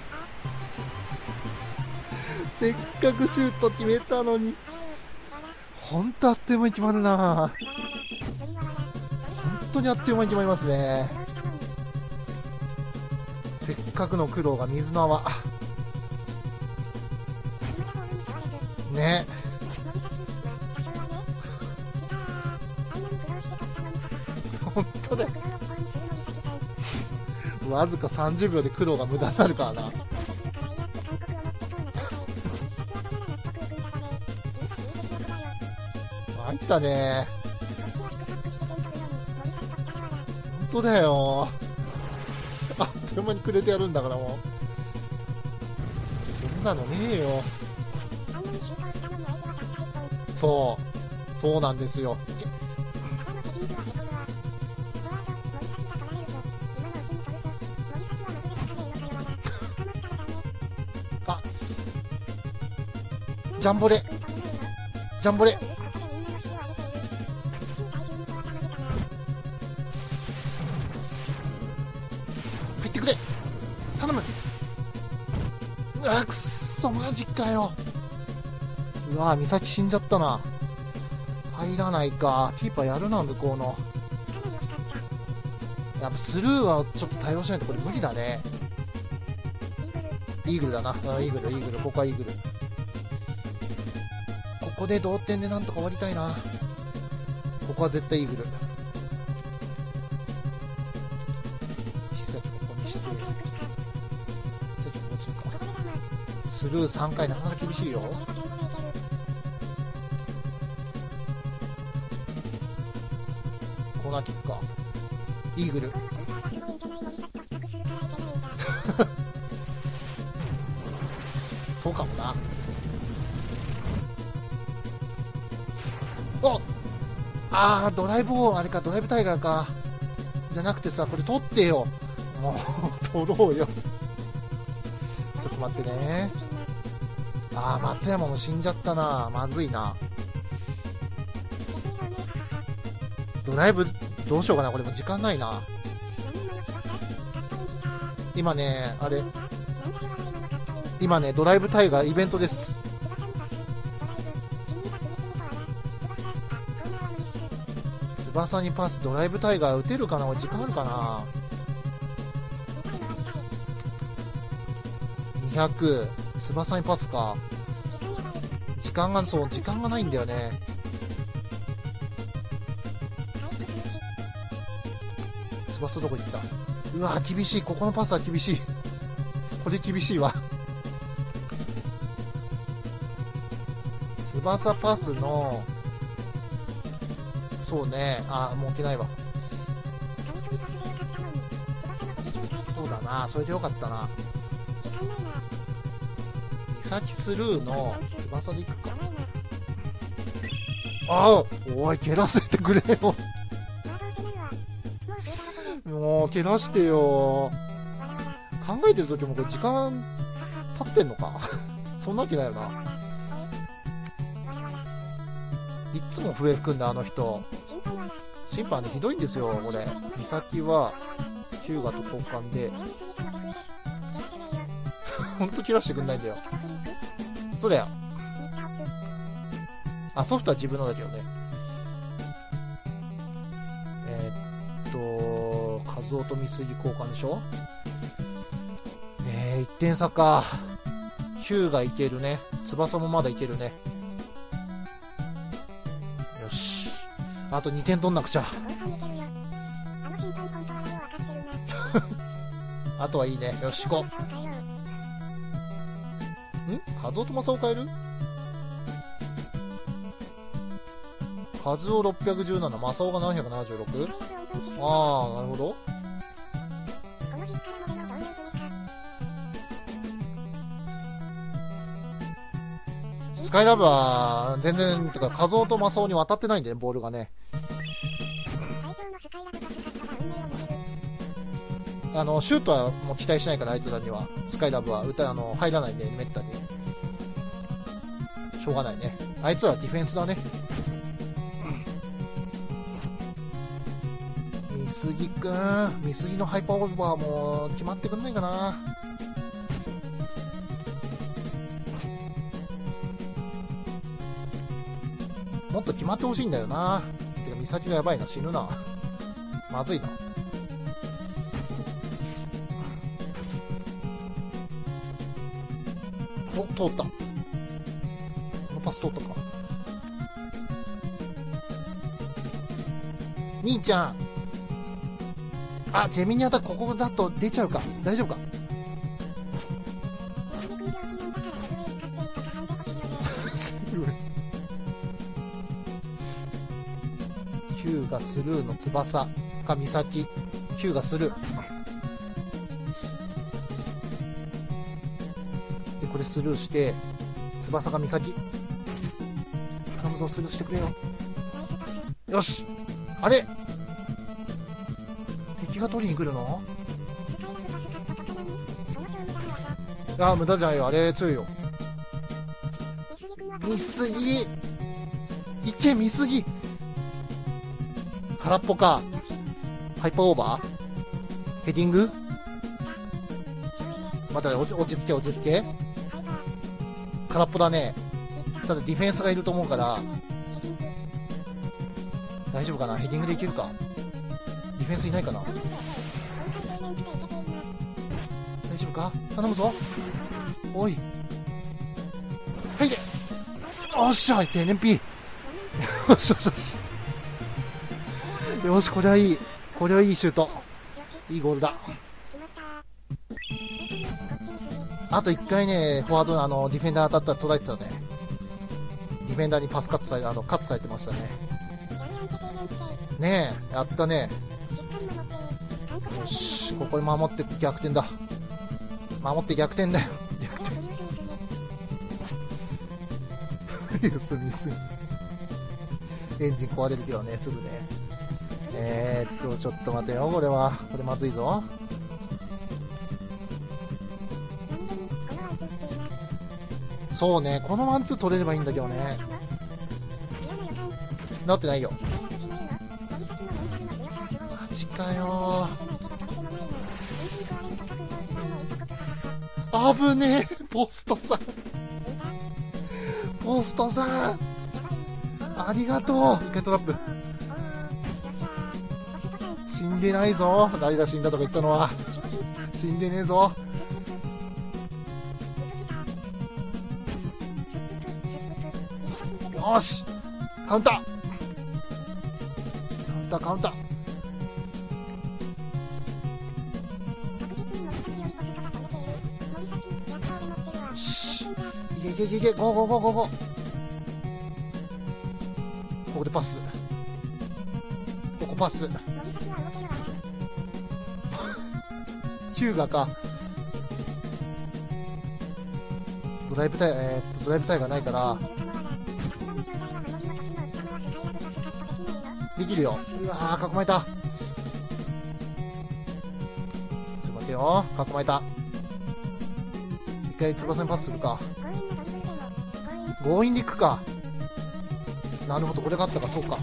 せっかくシュート決めたのに。ほんとあっという間に決まるな。本当にあっという間に決まりますね。せっかくの苦労が水の泡。ね。本当だよ。わずか30秒で苦労が無駄になるからな。参ったね。本当だよ。あっという間にくれてやるんだからもう。そんなのねえよ。そうなんですよ。あ、ジャンボレ。入ってくれ。頼む。あ、くっそ、マジかよ。うわぁ、美咲死んじゃったな。入らないか。キーパーやるな、向こうの。やっぱスルーはちょっと対応しないとこれ無理だね。イーグルだな。イーグル。ここはイーグル。ここで同点でなんとか終わりたいな。ここは絶対イーグル。久木ここにして。久木こうするか。ススルー3回なかなか厳しいよ。コーナーキックか。イーグル。そうかもな。おドライブあれか、ドライブタイガーか。じゃなくてさ、これ取ってよ。もう、取ろうよ。ちょっと待ってね。松山も死んじゃったな。まずいな。ドライブ、どうしようかな。これも時間ないな。今ね、今ね、ドライブタイガーイベントです。翼にパス、ドライブタイガー打てるかな。時間あるかな。200、翼にパスか。時間がないんだよね。翼どこ行った。うわ厳しい。ここのパスは厳しい。これ厳しいわ。翼パスの、そうね。もう置けないわ。そうだな。それでよかったな。三崎スルーの翼で行くか。おい、蹴らせてくれよ。もう、蹴らしてよ。考えてる時もこれ時間経ってんのか。そんなわけないよな。いっつも笛吹くんだ、あの人。審判ね、ひどいんですよ、これ。美咲は、ヒューガと交換で。ほんと切らしてくんないんだよ。そうだよ。ソフトは自分のだけどね。カズオとミスギ交換でしょ。1点差か。ヒューガいけるね。翼もまだいけるね。よし。あと2点取んなくちゃ。あとはいいね。よし、行こう。カズオとマサオ変える？カズオ617、マサオが776？ なるほど。スカイラブは全然、てか、カズオとマサオに渡ってないんでね、ボールがね。シュートはもう期待しないから、あいつらには。スカイラブは入らないんで、めったに。しょうがないね。あいつはディフェンスだね。美杉くん。美杉のハイパーオーバーも決まってくんないかな。もっと決まってほしいんだよな。てか、美咲がやばいな。死ぬな。まずいな。通った。このパス通ったか。兄ちゃん。ジェミニアタここだと出ちゃうか。大丈夫か。ヒューがスルーの翼か美咲。ヒューがスルー。で、これスルーして、翼が美咲。頼むぞ、スルーしてくれよ。よし。あれ敵が取りに来るの？無駄じゃないよ。あれ強いよ。見すぎ。いけ、見すぎ。空っぽか。ハイパーオーバー？ヘディング？待って、落ち着け、落ち着け。空っぽだね。ただディフェンスがいると思うから、大丈夫かな。ヘディングでいけるか。ディフェンスいないかな。大丈夫か。頼むぞ。おい。はいで。おっしゃ、低燃費。よしよしよし。よし、これはいい。これはいいシュート。いいゴールだ。 あと1回ね、フォワードのディフェンダー当たったら捉えてたね。ディフェンダーにパスカットされ、カットされてましたね。ねえ、やったね。よし、ここで守って逆転だ。守って逆転だよ。逆転。すみすみ。エンジン壊れるけどね、すぐね。ちょっと待てよ、これは。これまずいぞ。そうね、このワンツー取れればいいんだけどね。なってないよ。マジかよー。危ねえ、ポストさん。ポストさん。ありがとう。一回トラップ。死んでないぞ。誰が死んだとか言ったのは。死んでねえぞ。よーし。カウンター。カウンター、カウンター。よし。いけいけいけいけ。ゴーゴーゴーゴーゴー。ここでパス。ここパス。ヒューガか。ドライブタイがないから。できるよ。うわー、囲まれた。ちょっと待ってよ。囲まれた。一回翼にパスするか。強引でいくか。なるほど、これがあったか、そうか。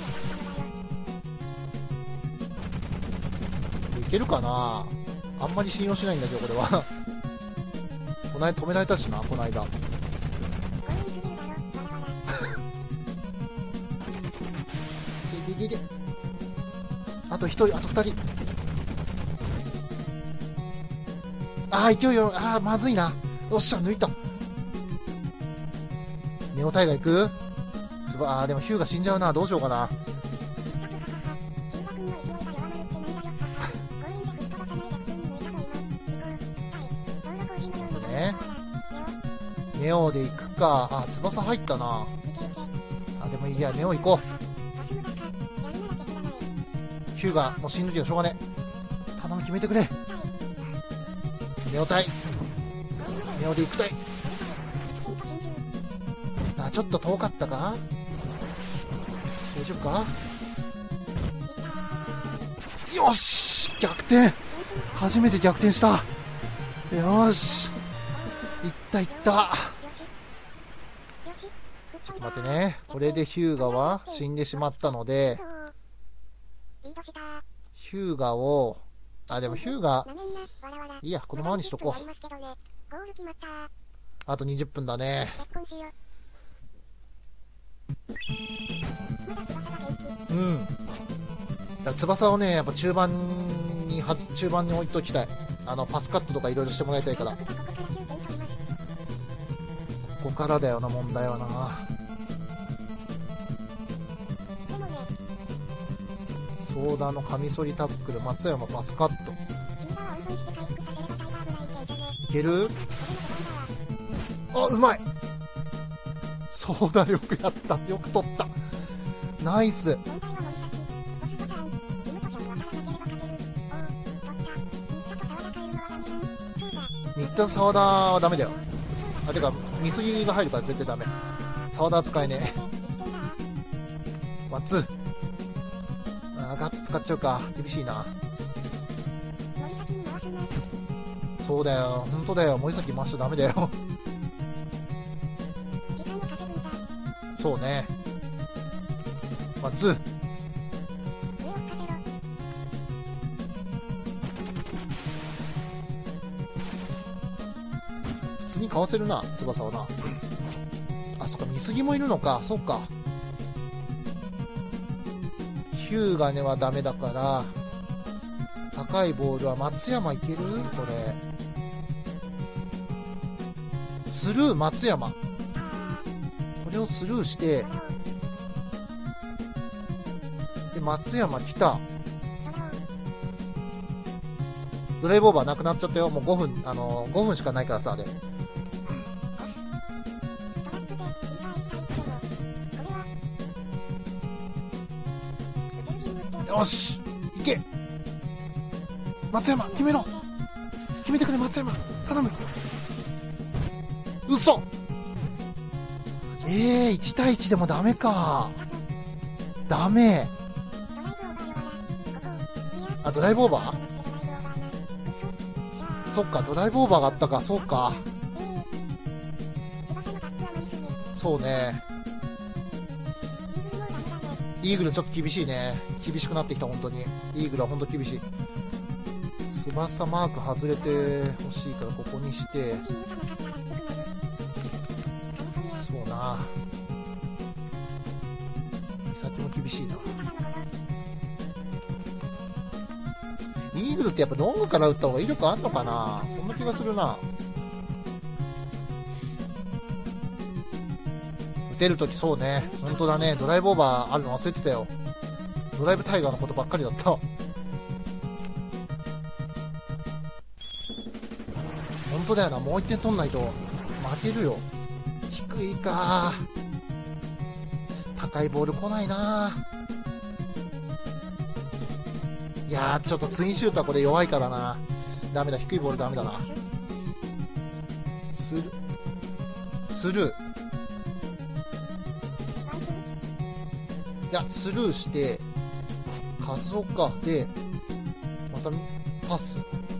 いけるかな。あんまり信用しないんだけど、これは。この間止められたしな、この間。あと一人、あと二人。勢いよ。まずいな。よっしゃ、抜いた。ネオタイガー行く？でもヒューが死んじゃうな。どうしようかな。ネオで行くか。翼入ったな。でもいいや、ネオ行こう。ヒューがもう死ぬけどしょうがねえ。頼む、決めてくれ。ネオ隊。ネオで行く隊。ちょっと遠かったか。大丈夫か。よし、逆転。初めて逆転した。よし、いったいった。ちょっと待ってね。これでヒューガは死んでしまったので、ヒューガを、でもヒューガ、いいや、このままにしとこう。あと20分だね。うん。翼をね、やっぱ中盤に置いときたい。パスカットとかいろいろしてもらいたいから。ここからだよな、問題はな。ソーダのカミソリタックル、松山パスカット。いける？うまい。ソーダよくやった。よく取った。ナイス。新田沢田はダメだよ。てか、ミスギが入るから絶対ダメ。沢田は使えねえ。ワンツー。ガッツ使っちゃうか。厳しいな。そうだよ。本当だよ。森崎回しちゃダメだよ。そうね。ワンツー。普通にかわせるな、翼はな。そっか、見過ぎもいるのか。そっか。ヒューガネはダメだから、高いボールは松山いける？これ。スルー松山。これをスルーして、で、松山来た。 ドライブオーバーなくなっちゃったよ。もう5分、5分しかないからさ、あれ。よしいけ松山決めろ決めてくれ松山頼む嘘1対1でもダメかダメあドライブオーバーそっかドライブオーバーがあったかそうかそうねイーグルちょっと厳しいね厳しくなってきた本当にイーグルは本当厳しい翼マーク外れてほしいからここにしてそうな岬も厳しいなイーグルってやっぱロングから打った方が威力あんのかなそんな気がするな打てるときそうね本当だねドライブオーバーあるの忘れてたよドライブタイガーのことばっかりだった本当だよなもう1点取んないと負けるよ低いか高いボール来ないないやーちょっとツインシュートはこれ弱いからなダメだ低いボールダメだなスルーいやスルーして数岡でまたパス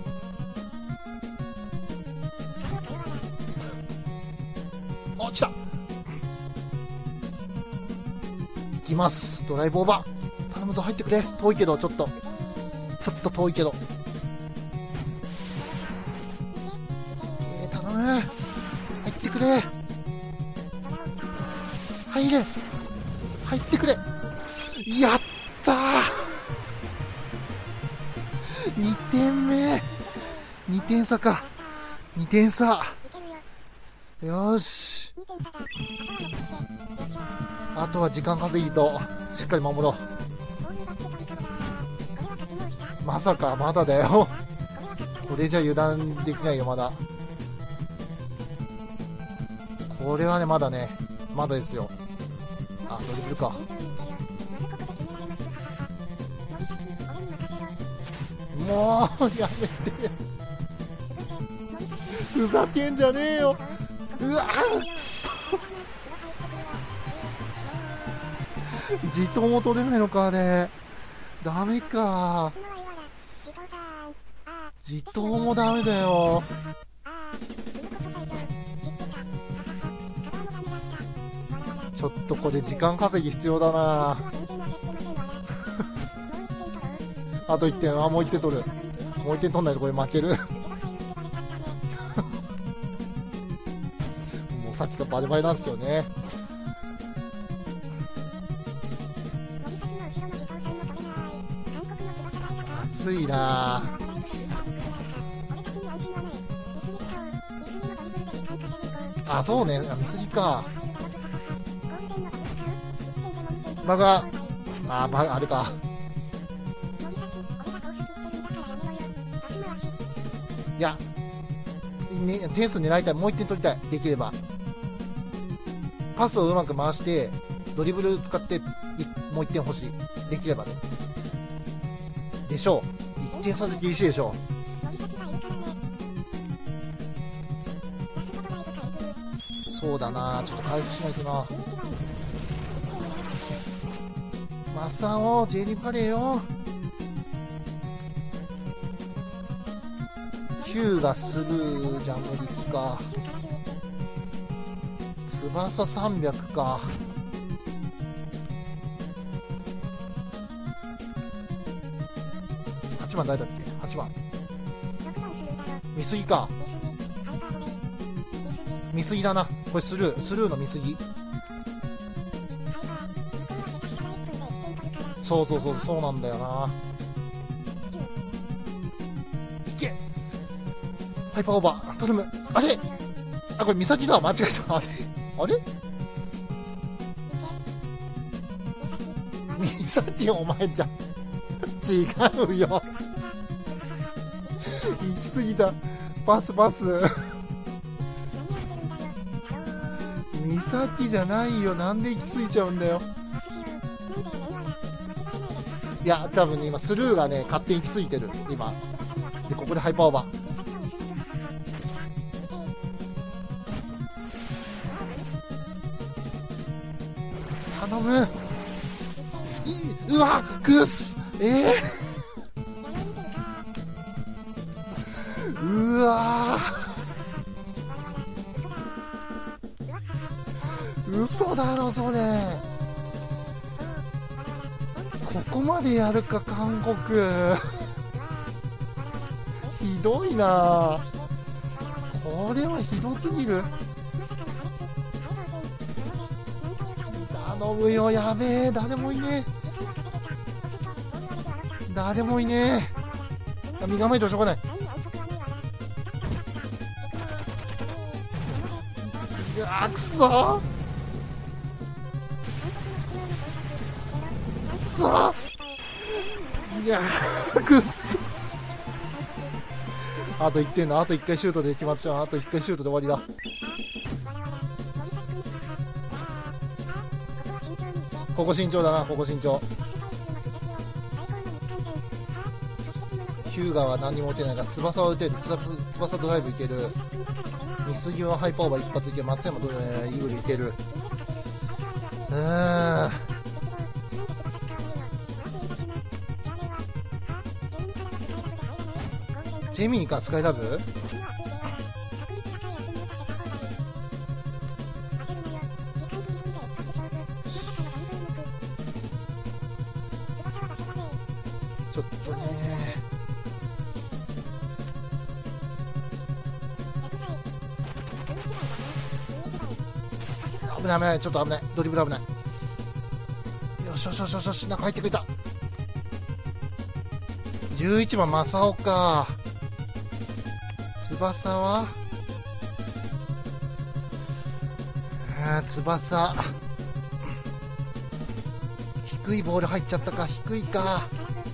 あ来た行きますドライブオーバー頼むぞ入ってくれ遠いけどちょっと遠いけど頼む入ってくれ入ってくれやったー2点目2点差か2点差よしあとは時間稼ぎとしっかり守ろうまさかまだだよこれじゃ油断できないよまだこれはねまだですよあドリブルかもうやめてふざけんじゃねえようわじとも取れないのかあれダメかじともダメだよちょっとこれ時間稼ぎ必要だなあと1点もう1点取るもう1点取んないとこれ負けるもうさっきからバレバレなんですけどね熱いなあそうね見すぎかバカあれかいや、ね、点数狙いたいもう1点取りたいできればパスをうまく回してドリブル使ってもう1点欲しいできればねでしょう1点差で厳しいでしょうそうだなちょっと回復しないとなマサオ J リーグカレーよ9がスルーじゃ無理か翼300か8番誰だっけ8番見すぎか見すぎだなこれスルーの見すぎそうなんだよないけハイパーオーバー頼むあれこれ美咲だ間違えたあれ美咲お前じゃ違うよ行き過ぎた。パスパス。ミサキじゃないよ。なんで行き過ぎちゃうんだよ。いや、多分ね、今、スルーがね、勝手に行き過ぎてる。今。で、ここでハイパーオーバー。頼む。うわ、くっす。うわ嘘だろそれ。ここまでやるか韓国。ひどいな。これはひどすぎる。頼むよ。やべえ、誰もいねえ。誰もいねえ。身構えてもしょうがない。うわー、くそくそ。いやー、くっそ。あと1点だ。あと1回シュートで決まっちゃう。あと1回シュートで終わりだ。ここ慎重だな。ここ慎重。ヒューガーは何にも打てないから翼は打てる。翼ドライブいける。ミスギはハイパーオーバー一発いける。松山イーグルいける。ジェミニかスカイラブ。ちょっとね危ない危ない。ちょっと危ない。ドリブル危ない。よしよしよしよし。中入ってくれた。11番正雄か。翼は翼低いボール入っちゃったか。低いか。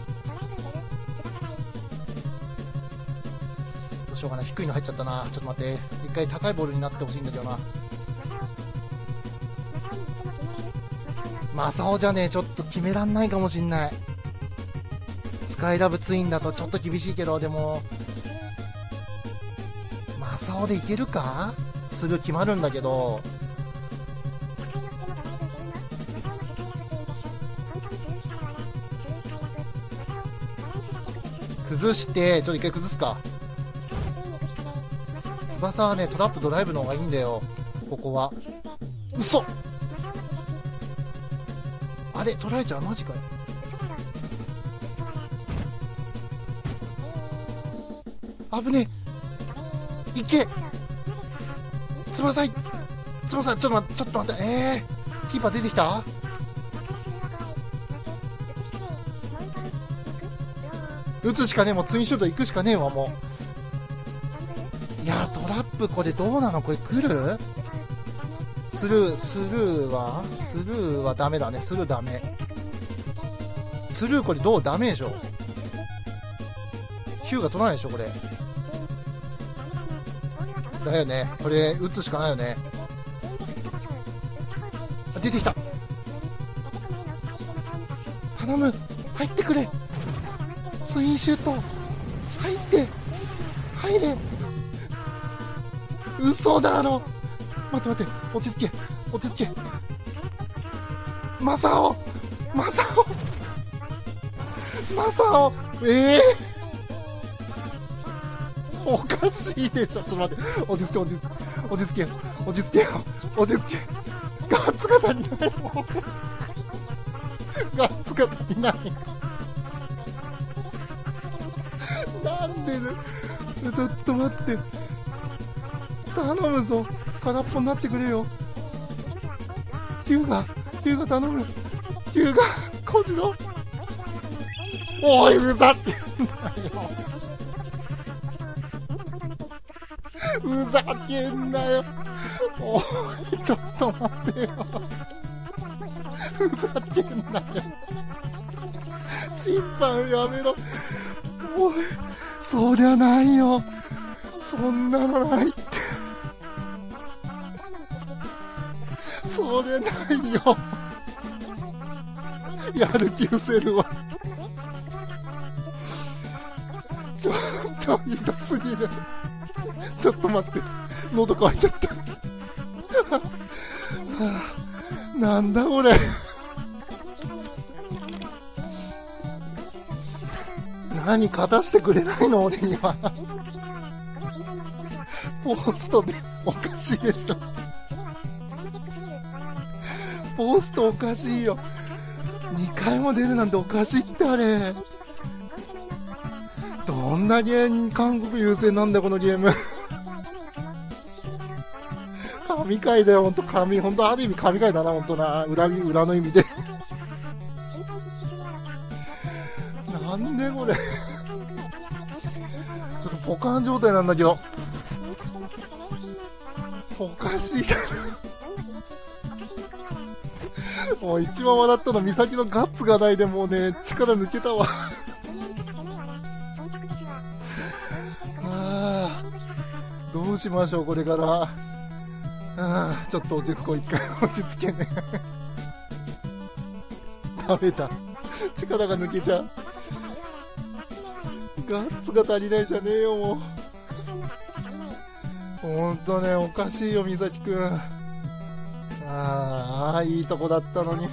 どうしようかな。低いの入っちゃったな。ちょっと待って。一回高いボールになってほしいんだけどな。正雄じゃねえ。ちょっと決めらんないかもしんない。スカイラブツインだとちょっと厳しいけど、でも正雄でいけるか。すぐ決まるんだけど。崩して、ちょっと一回崩すか。翼はね、トラップドライブの方がいいんだよ。ここは。嘘。あれ、取られちゃう。マジかよ。危ねえ。いけ。翼、ちょっと待って、キーパー出てきた。打つしかねえ。もうツインシュート行くしかねえわ、もう。いや、トラップこれどうなの。これ来る。スルーはダメだね。スルーダメ。スルーこれどう。ダメでしょ。ヒューが取らないでしょこれ。だよね。これ打つしかないよね。出てきた。頼む。入ってくれ。ツインシュート。入れ。嘘だろ。待って。落ち着け。正雄。おかしいでしょ。ちょっと待って。落ち着けよ。ガッツが足りないもん。なんでね。ちょっと待って。頼むぞ。空っぽになってくれよ。ヒューガ頼む。小次郎。おい、ふざけんなよ。おい、ちょっと待ってよ。ふざけんなよ。審判やめろ。おい、 そりゃないよ。そんなのないって。そりゃないよ。やる気失せるわ。ちょっとひどすぎる。ちょっと待って。喉乾いちゃった。なんだこれ。何勝たしてくれないの俺には。ポストでおかしいでしょ。ポストおかしいよ。2回も出るなんておかしいってあれ。どんな芸人韓国優勢なんだよこのゲーム。神回だよ、ほんと神、ほんとある意味神回だな、ほんとな。裏の意味で。なんでこれ。ちょっとポカン状態なんだけど。おかしい。もう一番笑ったの、美咲のガッツがないでもうね、力抜けたわ。どうしましょう、これから。ちょっと落ち着こう、一回落ち着けね。ダメだ。力が抜けちゃう。ガッツが足りないじゃねえよ、もう。ほんとね、おかしいよ、美咲くん。いいとこだったのに。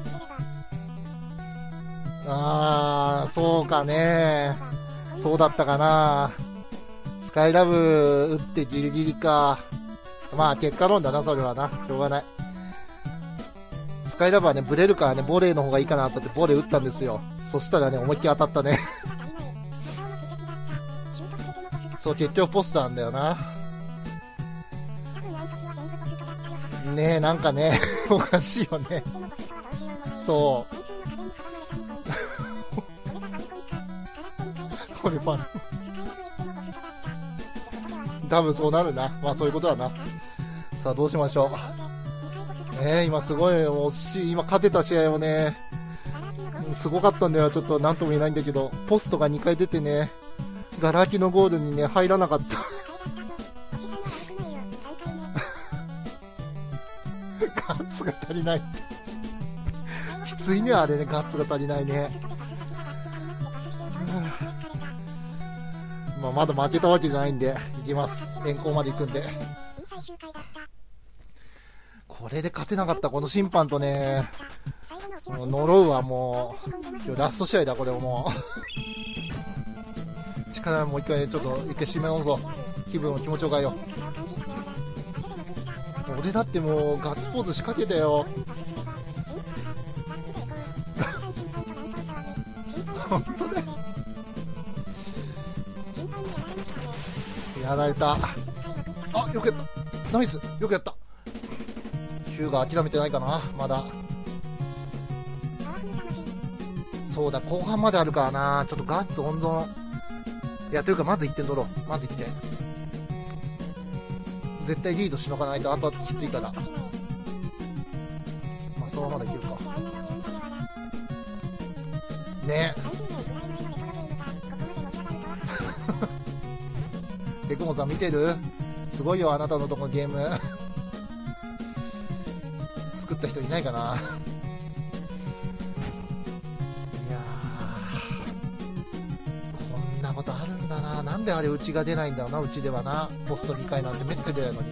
そうかね。そうだったかな。スカイラブ打ってギリギリか。まあ結果論だな、それはな。しょうがない。スカイラブはね、ブレるからね、ボレーの方がいいかなとってボレー打ったんですよ。そしたらね、思いっきり当たったね。そう、結局ポストなんだよな。ねえ、なんかね、おかしいよね。そう。これファン。多分そうなるな。まあそういうことだな。さあどうしましょう。今すごい惜しい。今勝てた試合をね、すごかったんだよ。ちょっとなんとも言えないんだけど、ポストが2回出てね、ガラ空きのゴールにね、入らなかった。ガッツが足りない。きついね、あれね、ガッツが足りないね。まあ、まだ負けたわけじゃないんで、いきます。円光まで行くんで。これで勝てなかったこの審判とね、もう呪うわ、もう。今日ラスト試合だ、これもう。力もう一回、ちょっと一回締め直そう。気分を気持ちよかよ。俺だってもうガッツポーズ仕掛けたよ。本当だよ。やられた。よくやった。ナイス。よくやった。ヒューが諦めてないかな、まだ。そうだ、後半まであるからな。ちょっとガッツ温存。いや、というかまず1点取ろう。まず1点。絶対リードしのかないと後々きついから。まあ、そのままでいけるか。ねえ。デクモさん見てる？すごいよ、あなたのとこのゲーム。作った人いないかな。いやー、こんなことあるんだな。なんであれうちが出ないんだろうな、うちではな。ポスト2回なんてめったに出ないのに。い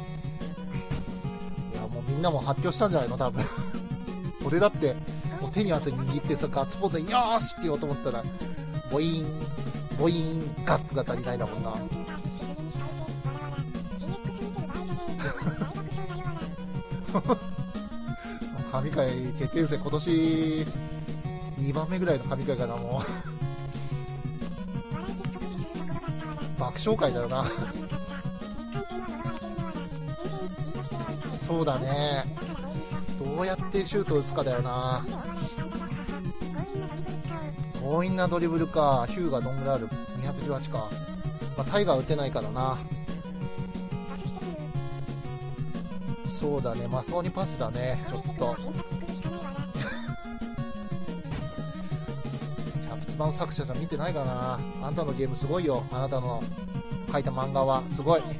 や、もうみんなも発表したんじゃないの、多分。俺だって、もう手に汗握ってさ、ガッツポーズでよーしって言おうと思ったら、ボイーン、ボイーン、ガッツが足りないだもんな。神回決定戦、今年2番目ぐらいの神回かな、もう。爆笑回だよな。そうだね。どうやってシュート打つかだよな。強引なドリブルか。ヒューがどんぐらいある？ 218 か。まあ、タイガー打てないからな。そうだね、マスオにパスだね、ちょっと。キャプツ版作者じゃ見てないかな。あなたのゲームすごいよ。あなたの書いた漫画はすごい。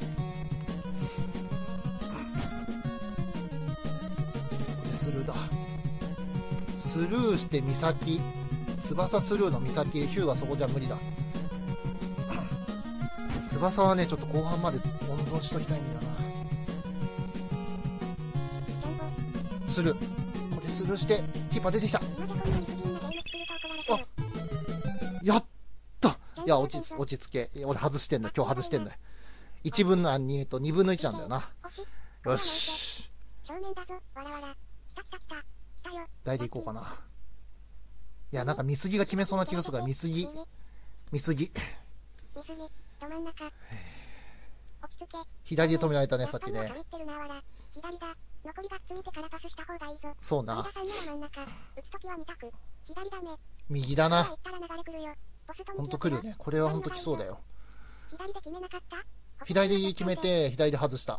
スルーだ。スルーして岬。翼スルーの岬。ヒューはそこじゃ無理だ。翼はね、ちょっと後半まで温存しときたいんだよな。スルー。これスルーして、キーパー出てきた。あ、やったいや、落ち着け。俺外してんだ。今日外してんだよ。1分の2、2分の1なんだよな。よし。大でいこうかな。いや、なんか見過ぎが決めそうな気がするから、見過ぎ。左で止められたね、さっきね。そうな。右だな。ほんと来るね。これはほんと来そうだよ。左で決めて、左で外した。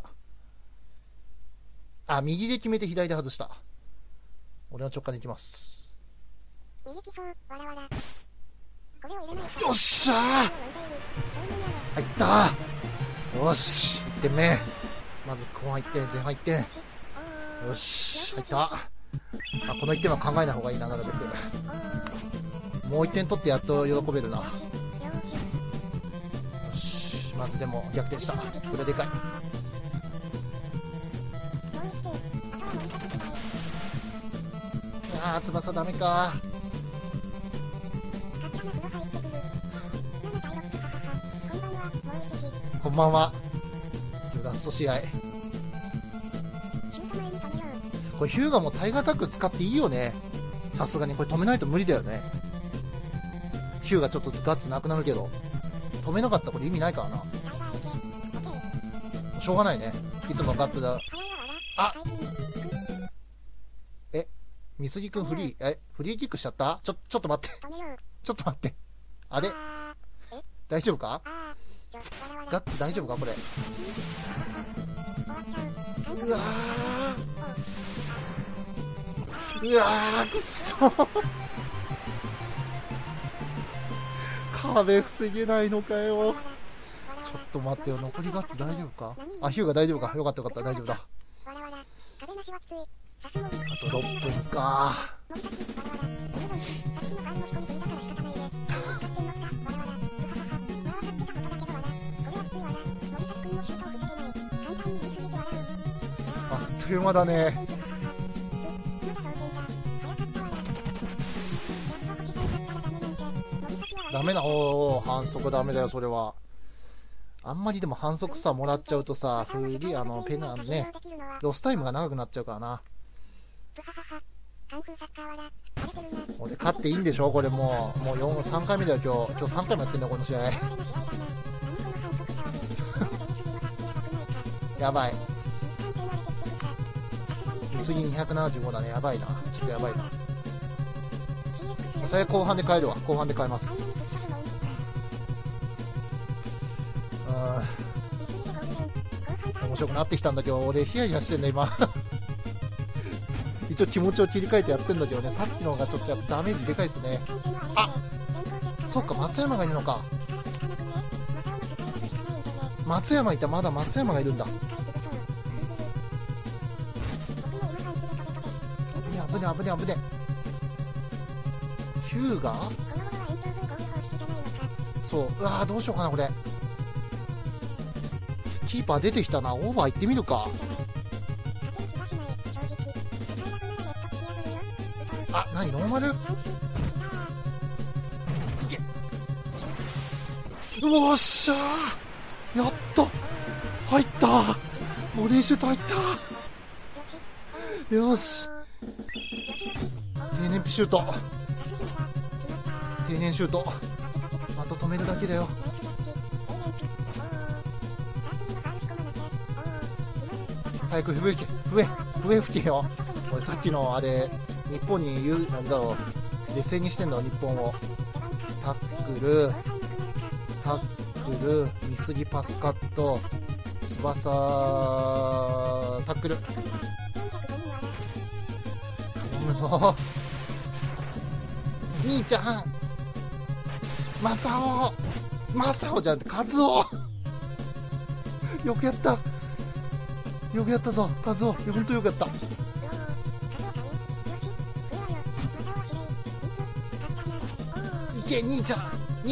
あ、右で決めて、左で外した。俺の直感でいきます。よっしゃー入ったー。よし1点目。まず後半1点、前半1点。よし入った。あ、この1点は考えない方がいいな、なるべく。もう1点取ってやっと喜べるな。よし、まずでも逆転した。これでかい。あー、翼ダメか。こんばんは。ラスト試合。これヒューガもタイガータック使っていいよね。さすがにこれ止めないと無理だよね。ヒューがちょっとガッツなくなるけど、止めなかったらこれ意味ないからな。しょうがないね。いつもガッツだ。あ、みすぎくんフリーキックしちゃった？ちょっと待って。ちょっと待って。あれ？大丈夫か？ガッツ大丈夫かこれ。うわー。うわー、くっそ壁防げないのかよ。ちょっと待ってよ。残りガッツ大丈夫か？あ、ヒューが大丈夫か。よかったよかった。大丈夫だ。あと6分か。あっという間だね。ダメな、反則ダメだよ、それは。あんまりでも反則さもらっちゃうとさ、ペナンね、ロスタイムが長くなっちゃうからな。俺勝っていいんでしょこれもう3回目だよ今日3回もやってんだよこの試合やばい。見過ぎ275だね。やばいな。ちょっとやばいな。最悪後半で変えるわ。後半で変えます。面白くなってきたんだけど、俺ヒヤヒヤしてんだ今一応気持ちを切り替えてやってんだけどね、さっきの方がちょっとダメージでかいですね。あ、そっか、松山がいるのか。松山いた。まだ松山がいるんだ。危ね危ね危ね。ヒューがそう、うわーどうしようかなこれ。キーパー出てきたな。オーバー行ってみるか。あ、なにノーマル？いけ。おっしゃー、やっと入った。ボディシュート入った。よし、定年シュート。定年シュート。あと止めるだけだよ。早く笛吹けよ。俺さっきのあれ日本に言う、なんだろう、劣勢にしてんだ日本を。タックル、見すぎパスカット、翼、タックル。頼むぞ。兄ちゃん。 マサオじゃなくてカズオよくやったぞカズオ、ほんとよくやった。いけ兄ちゃん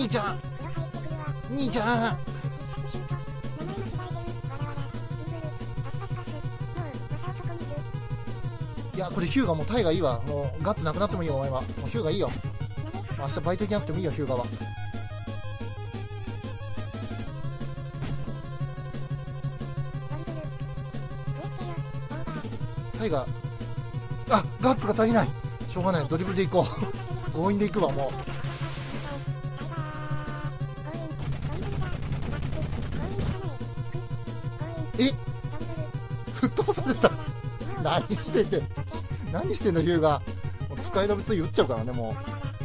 いや、これヒューガもうタイがいいわ。もうガッツなくなってもいいよ、お前は。もうヒューガいいよ。明日バイト行けなくてもいいよ、ヒューガは。タイガガッツが足りない。しょうがない、ドリブルで行こう強引で行くわ。もう吹っ飛ばされた何してんのヒューガ。もう使いだぶつい打っちゃうからね。もう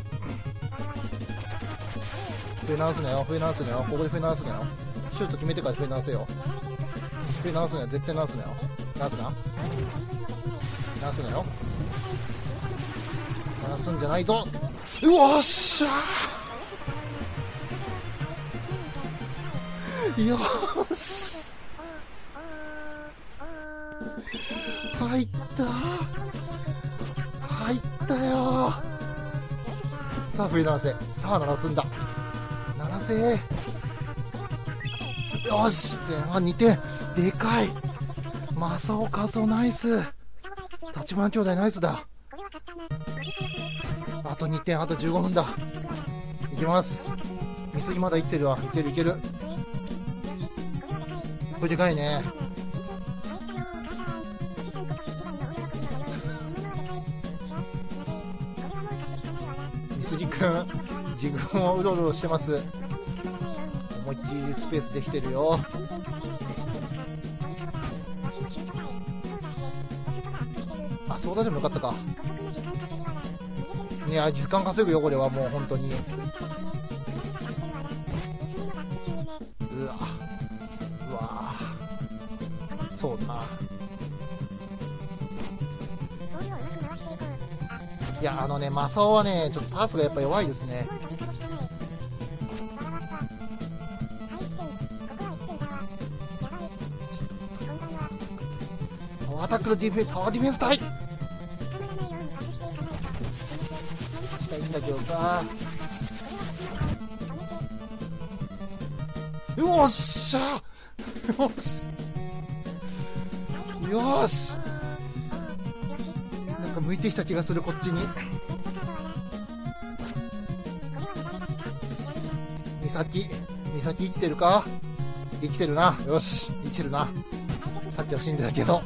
笛鳴らすなよ、ここで笛鳴らすなよ。シュート決めてから笛鳴らせよ。笛鳴らすなよ、絶対鳴らすなよ。鳴らすんじゃないぞ。よっしゃー、よーし、入ったよ。さあ笛鳴らせ。鳴らすんだ。鳴らせ。よし、前半2点。でかい。正岡和夫ナイス。立花兄弟ナイスだ。あと2点、あと15分だ。いきます。美杉まだいってるわ。いける。これでかいね。美杉くん自分をうろうろしてます。思いっきりスペースできてるよ。そうだでもよかったか。いや、時間稼ぐよこれは。もう本当にうわそうだな。いや、正雄はね、ちょっとパスがやっぱ弱いですね。アタックのパワーディフェンス隊したいんだけどさ。よっしゃよし、なんか向いてきた気がする、こっちに。美咲生きてるか。生きてるな。よし、生きてるな。さっきは死んでたけど。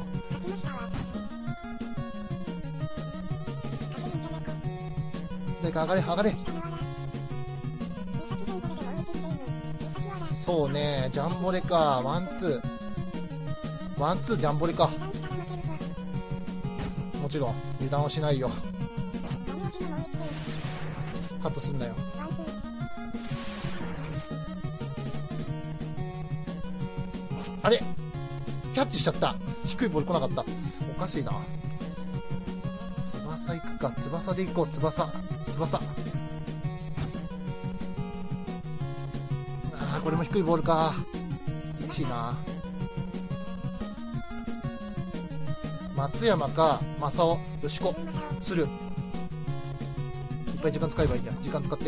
誰か上がれ。そうね、ジャンボレか。ワンツージャンボレか。もちろん油断をしないよ。カットすんなよ。あれ、キャッチしちゃった。低いボール来なかった。おかしいな。翼行くか。翼で行こう。翼。これも低いボールか。厳しいな。松山か正雄、よしこ、鶴。いっぱい時間使えばいいんだ。時間使って。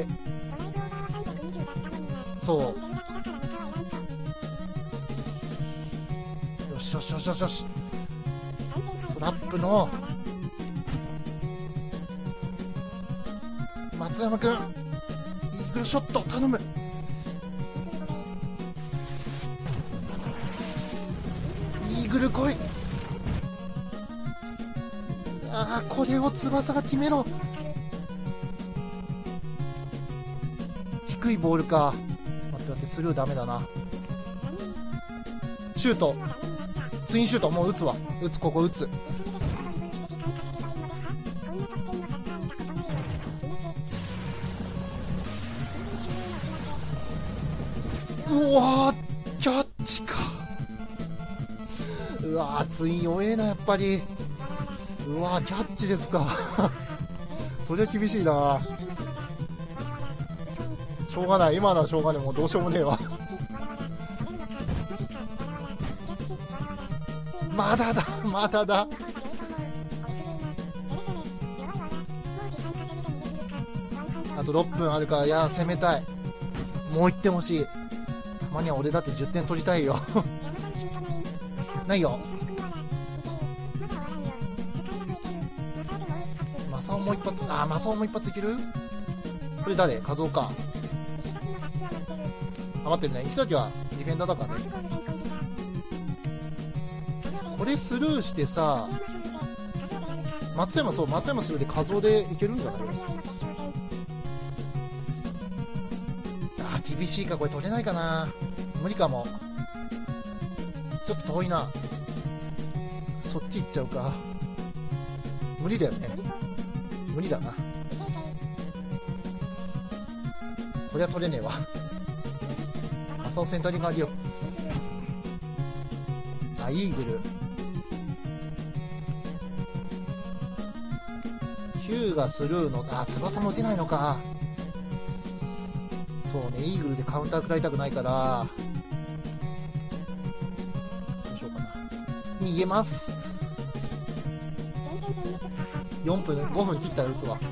そう。よし。トラップの松山くん、イーグルショット頼む。イーグル来い。これを翼が決めろ。低いボールか。待って、スルーダメだな。シュート、ツインシュート。もう打つわ。ここ打つ。うわー、キャッチか。うわー、ツイン弱えな、やっぱり。うわー、キャッチですか。そりゃ厳しいな。 しょうがない。今のはしょうがない。もうどうしようもねえわ。まだだ、まだだ。あと6分あるから、いや、攻めたい。もう1点欲しい。たまには俺だって10点取りたいよ。ないよ。マサオもう一発。あー、マサオもう一発いける？これ誰？カズオか。余ってるね。石崎はディフェンダーだからね。これスルーしてさ、松山スルーでカズオでいけるんじゃない？あー、厳しいか。これ取れないかな。無理かも。ちょっと遠いな。そっち行っちゃうか。無理だよね。無理だな。これは取れねえわ。マサオセンタリングあげよう。あ、イーグル。ヒューがスルーの、あ、翼も打てないのか。そうね、イーグルでカウンター食らいたくないから、どうしようかな。逃げます。4分、5分切ったら打つわ。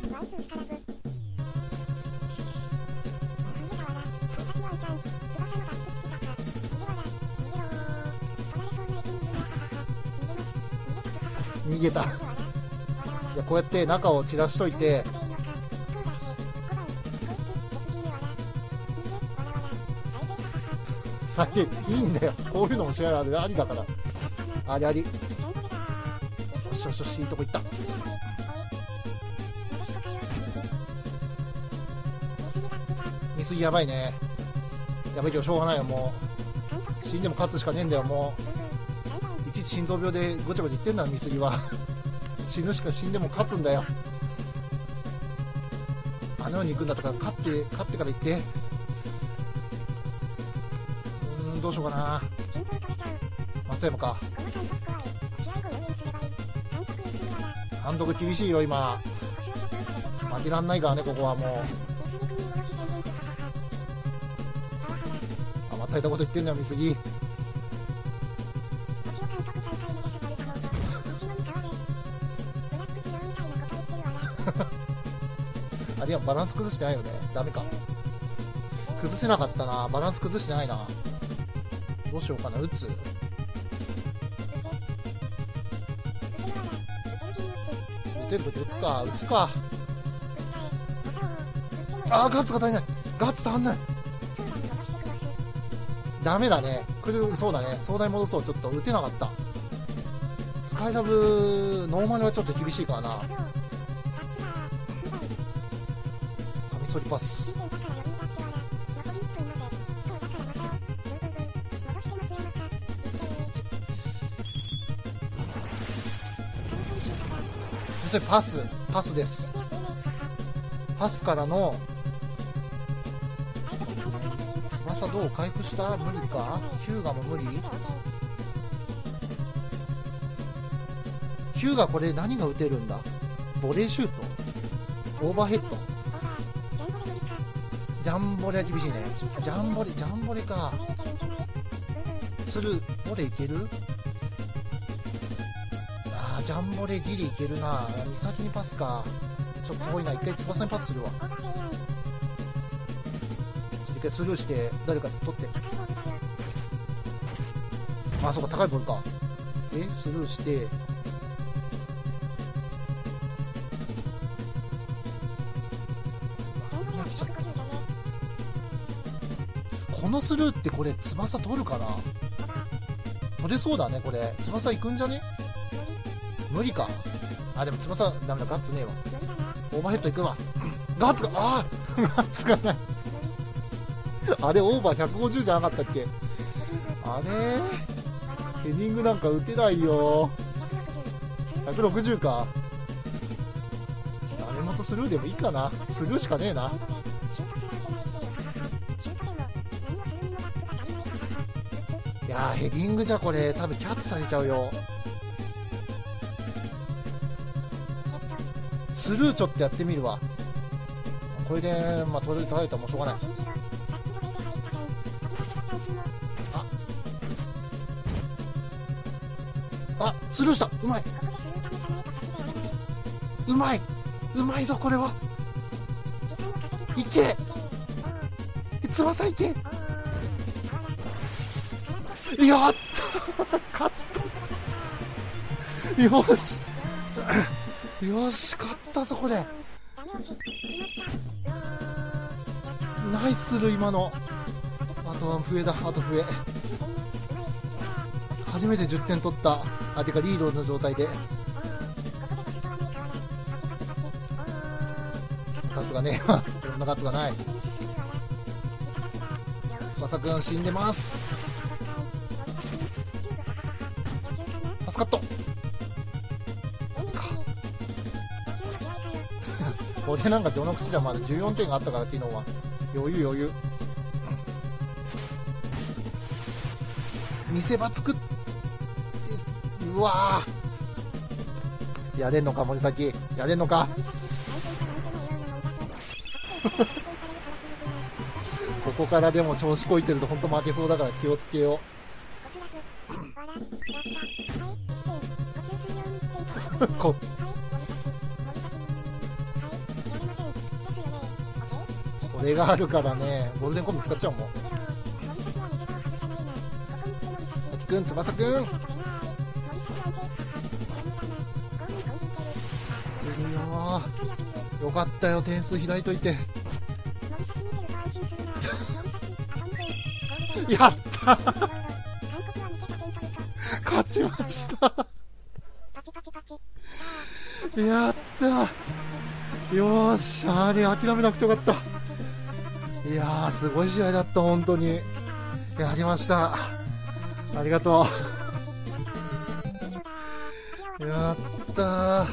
逃げた。いや、こうやって中を散らしといて、最低、いいんだよ。こういうのも試合ありだから。ありあり。よしよしよし、いいとこ行った。見すぎやばいね。やばいけどしょうがないよ、もう。死んでも勝つしかねえんだよ、もう。いちいち心臓病でごちゃごちゃ言ってんだ、見すぎは。死ぬしか死んでも勝つんだよ。あの世に行くんだったから勝ってから行って。どうしようかな。松山か。監督厳しいよ今。負けらんないからね、ここはもう。甘ったいたこと言ってんだよ、見すぎ。あれはバランス崩してないよね。ダメか。崩せなかったな。バランス崩してないな。どうしようかな。打つ？打てるとき打つか。打つか。あー、ガッツが足りない。ガッツ足んない。ダメだね。そうだね。壮大戻そう。ちょっと打てなかった。スカイラブ、ノーマルはちょっと厳しいからな。カミソリパス。そしてパスです。パスからの、翼どう回復した？無理か？ヒューガも無理？ヒューガこれ何が打てるんだ？ボレーシュート？オーバーヘッド？ジャンボレは厳しいね。ジャンボレか。ボレいける？あー、ジャンボレギリいけるな。美咲にパスか。ちょっと遠いな。一回翼にパスするわ。一回スルーして誰か取って。あ、そうか、高いボールか。スルーしてこのスルーってこれ翼取るかな？取れそうだね。これ翼行くんじゃね？無理か。あ、でも翼ダメだ。ガッツねえわ。オーバーヘッド行くわ。ガッツが、あーガッツがない。あれオーバー150じゃなかったっけ？あれヘディングなんか打てないよ。160か。ダメ元スルーでもいいかな。スルーしかねえな。いやー、ヘディングじゃこれ多分キャッチされちゃうよ。スルーちょっとやってみるわ。 これで、まあ、取れたらもうしょうがない。あ、スルーした。うまい。うまい。うまいぞ、これは。いけ。翼いけ。やった勝ったよしよし、勝ったぞ、これ。ナイスル、今の。あとは笛だ、あと笛。初めて10点取った。あ、てかリードの状態で。ガッツがねえわ。いろんなガッツがない。翼くん死んでます。パスカット。これなんか序の口じゃまだ14点があったから昨日は。余裕余裕。見せ場作って、うわー、やれんのか森崎、やれんのかここからでも調子こいてると本当負けそうだから気をつけようこれがあるからね、ゴールデンコンビ使っちゃうもん。滝くん、翼くん、いるよー。よかったよ、点数開いといて。やったー勝ちましたやったー。よーし、あれ諦めなくてよかった。いやー、すごい試合だった、本当に。やりました。ありがとう。やった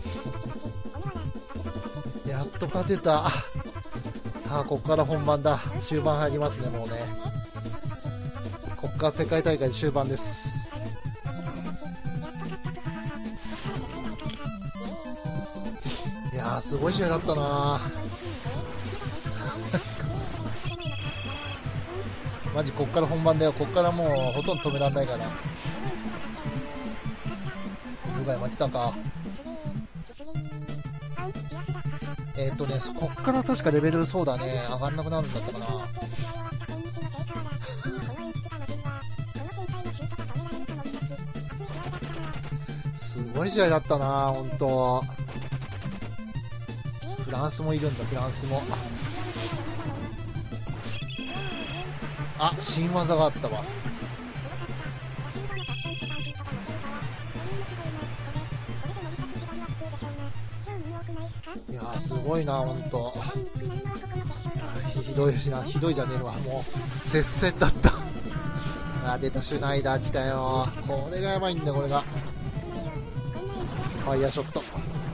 ー。やっと勝てた。さあ、ここから本番だ。終盤入りますね、もうね。ここから世界大会終盤です。いやー、すごい試合だったなマジこっから本番だよ。こっからもうほとんど止められないから。部外負けたか。こっから確かレベルそうだね、上がんなくなるんだったかな。すごい試合だったな、ほんと。フランスもいるんだ、フランスも。あ、新技があったわ。いやー、すごいな、ほんと。ひどいしな、ひどいじゃねえわ、もう、接戦だった。あ、出た、シュナイダー来たよ。これがやばいんだ、これが。ファイヤーショット。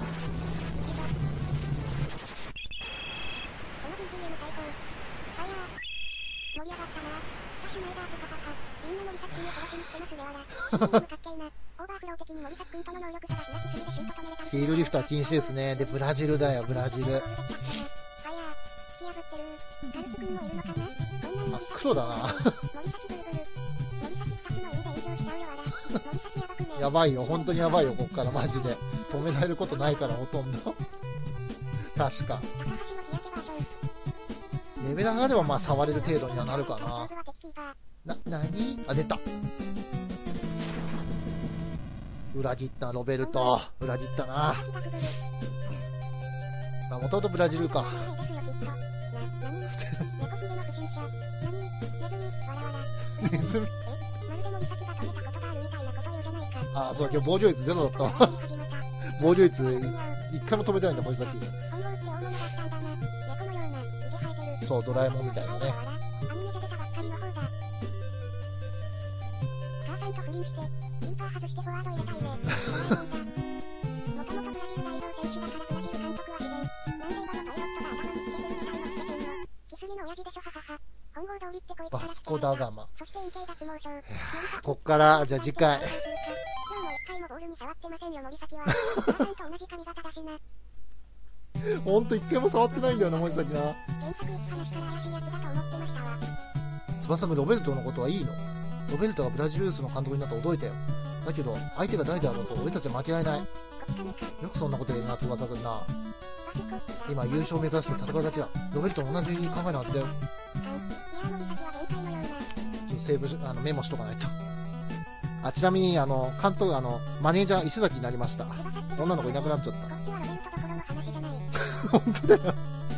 ヒールリフトは禁止ですね。で、ブラジルだよ、ブラジル。真っ黒だな。やばいよ、本当にやばいよ、こっからマジで。止められることないから、ほとんど。確か。レベル上がればまあ触れる程度にはなるかな。なにあ、出た。裏切ったロベルト。裏切ったな。まあ、もともとブラジルか。ネズミ。あ、そう、今日防御率ゼロだったわ。防御率一回も止めてないんだ、森崎。そう、ドラえもんみたいなね。バスコダガマ。こっから、じゃあ次回。 ほんと一回も触ってないんだよな、森崎な。 原作一話から怪しいやつだと思ってましたわ。 翼くん、ロベルトのことはいいの？ロベルトがブラジルユースの監督になって驚いたよ。だけど、相手が誰であろうと俺たちは負けられない。 こち亀か。 よくそんなこと言えるな、翼くんな。 バスコだ。 今、優勝を目指して戦うだけだ。ロベルトも同じ考えのはずだよ。 いや森崎は限界のような。 ちょっとセーブメモしとかないと。あ、ちなみに、監督、マネージャー、石崎になりました。女の子いなくなっちゃっこっちはロベルトどころの話じゃない。 た。本当だよ。 今日の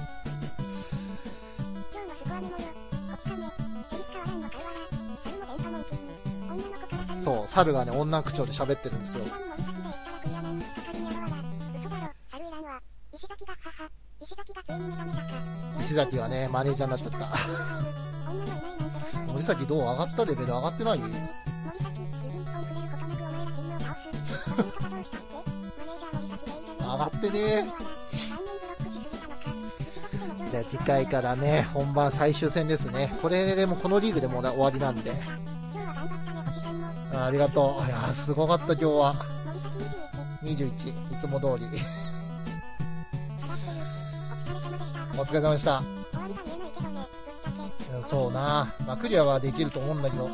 スコアメモよ。こち亀。セリカワランの会話ら。猿も電波モンキーに。女の子から猿に。 そう、猿がね、女口調で喋ってるんですよ。 さすがに森崎で言ったらクリアなんに引っかかるんやろわら。嘘だろ、猿いらんわ。石崎が、母。石崎がついに目覚めたか。 石崎がね、マネージャーになっちゃった。 女のいないなんて堂々 森崎どう？上がったレベル上がってない？ 森崎、指一本触れることなくお前らチームを倒す。ワンとかどうしたって？マネージャー森崎でいいじゃねえ。 上がってねじゃあ次回からね、本番最終戦ですね。これでもこのリーグでもう終わりなんで。ありがとう。いやー、すごかった今日は。21、いつも通り。お疲れ様でした。そうな、まあ、クリアはできると思うんだけど、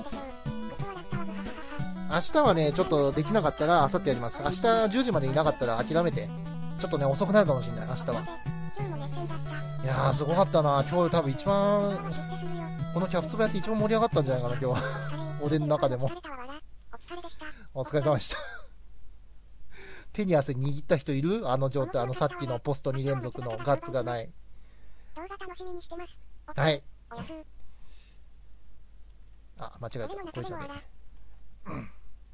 明日はね、ちょっとできなかったら、明後日やります。明日10時までいなかったら諦めて。ちょっとね、遅くなるかもしれない、明日は。いやー、すごかったな。今日多分一番、このキャプツバやって一番盛り上がったんじゃないかな、今日は。俺の中でも。お疲れ様でした。手に汗握った人いる？あの状態、さっきのポスト2連続のガッツがない。はい。あ、間違えた。これじゃねえ。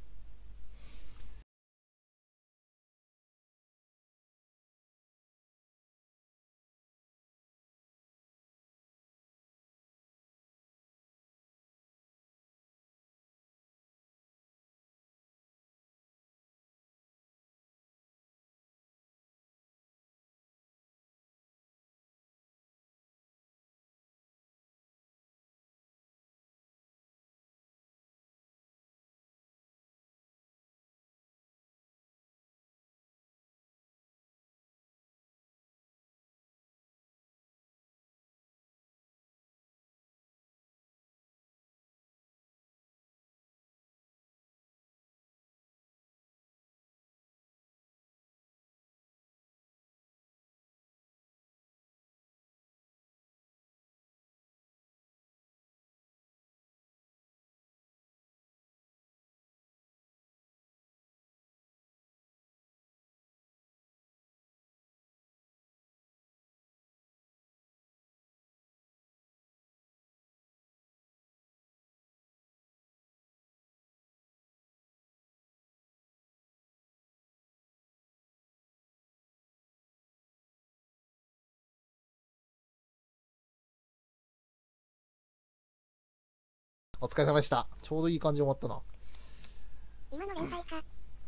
お疲れ様でした。ちょうどいい感じで終わったな。 今の連載か。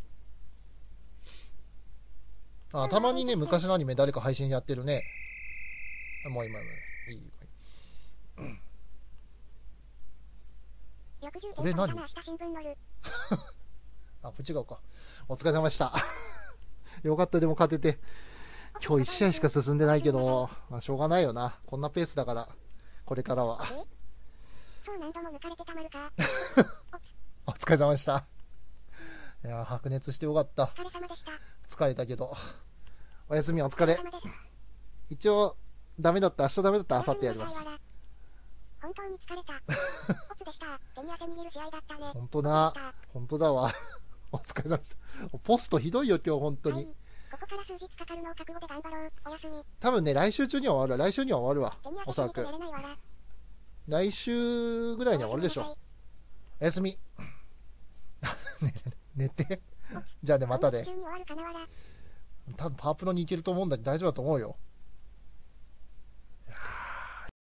あ、たまにね、昔のアニメ誰か配信やってるね。もう今、いい。これ何？あ、これ違うか。お疲れ様でした。よかった、でも勝てて。今日1試合しか進んでないけど、まあ、しょうがないよな。こんなペースだから、これからは。 そう何度も抜かれてたまるか。 お疲れ様でした。いや、白熱してよかった。 お疲れ様でした。 疲れたけど。おやすみ、お疲れ。一応、ダメだった、明日ダメだったら明後日やります。 本当に疲れた。オツでした。手に汗握る試合だったね。 本当だ。本当だわ。お疲れ様でした。ポストひどいよ、今日、本当に。はい、 ここから数日かかるのを覚悟で頑張ろう。おやすみ。 多分ね、来週中には終わるわ。来週には終わるわ。おそらく。来週ぐらいには終わるでしょ。おやすみ。寝て。じゃあね、またね。多分パワープロに行けると思うんだけど大丈夫だと思うよ。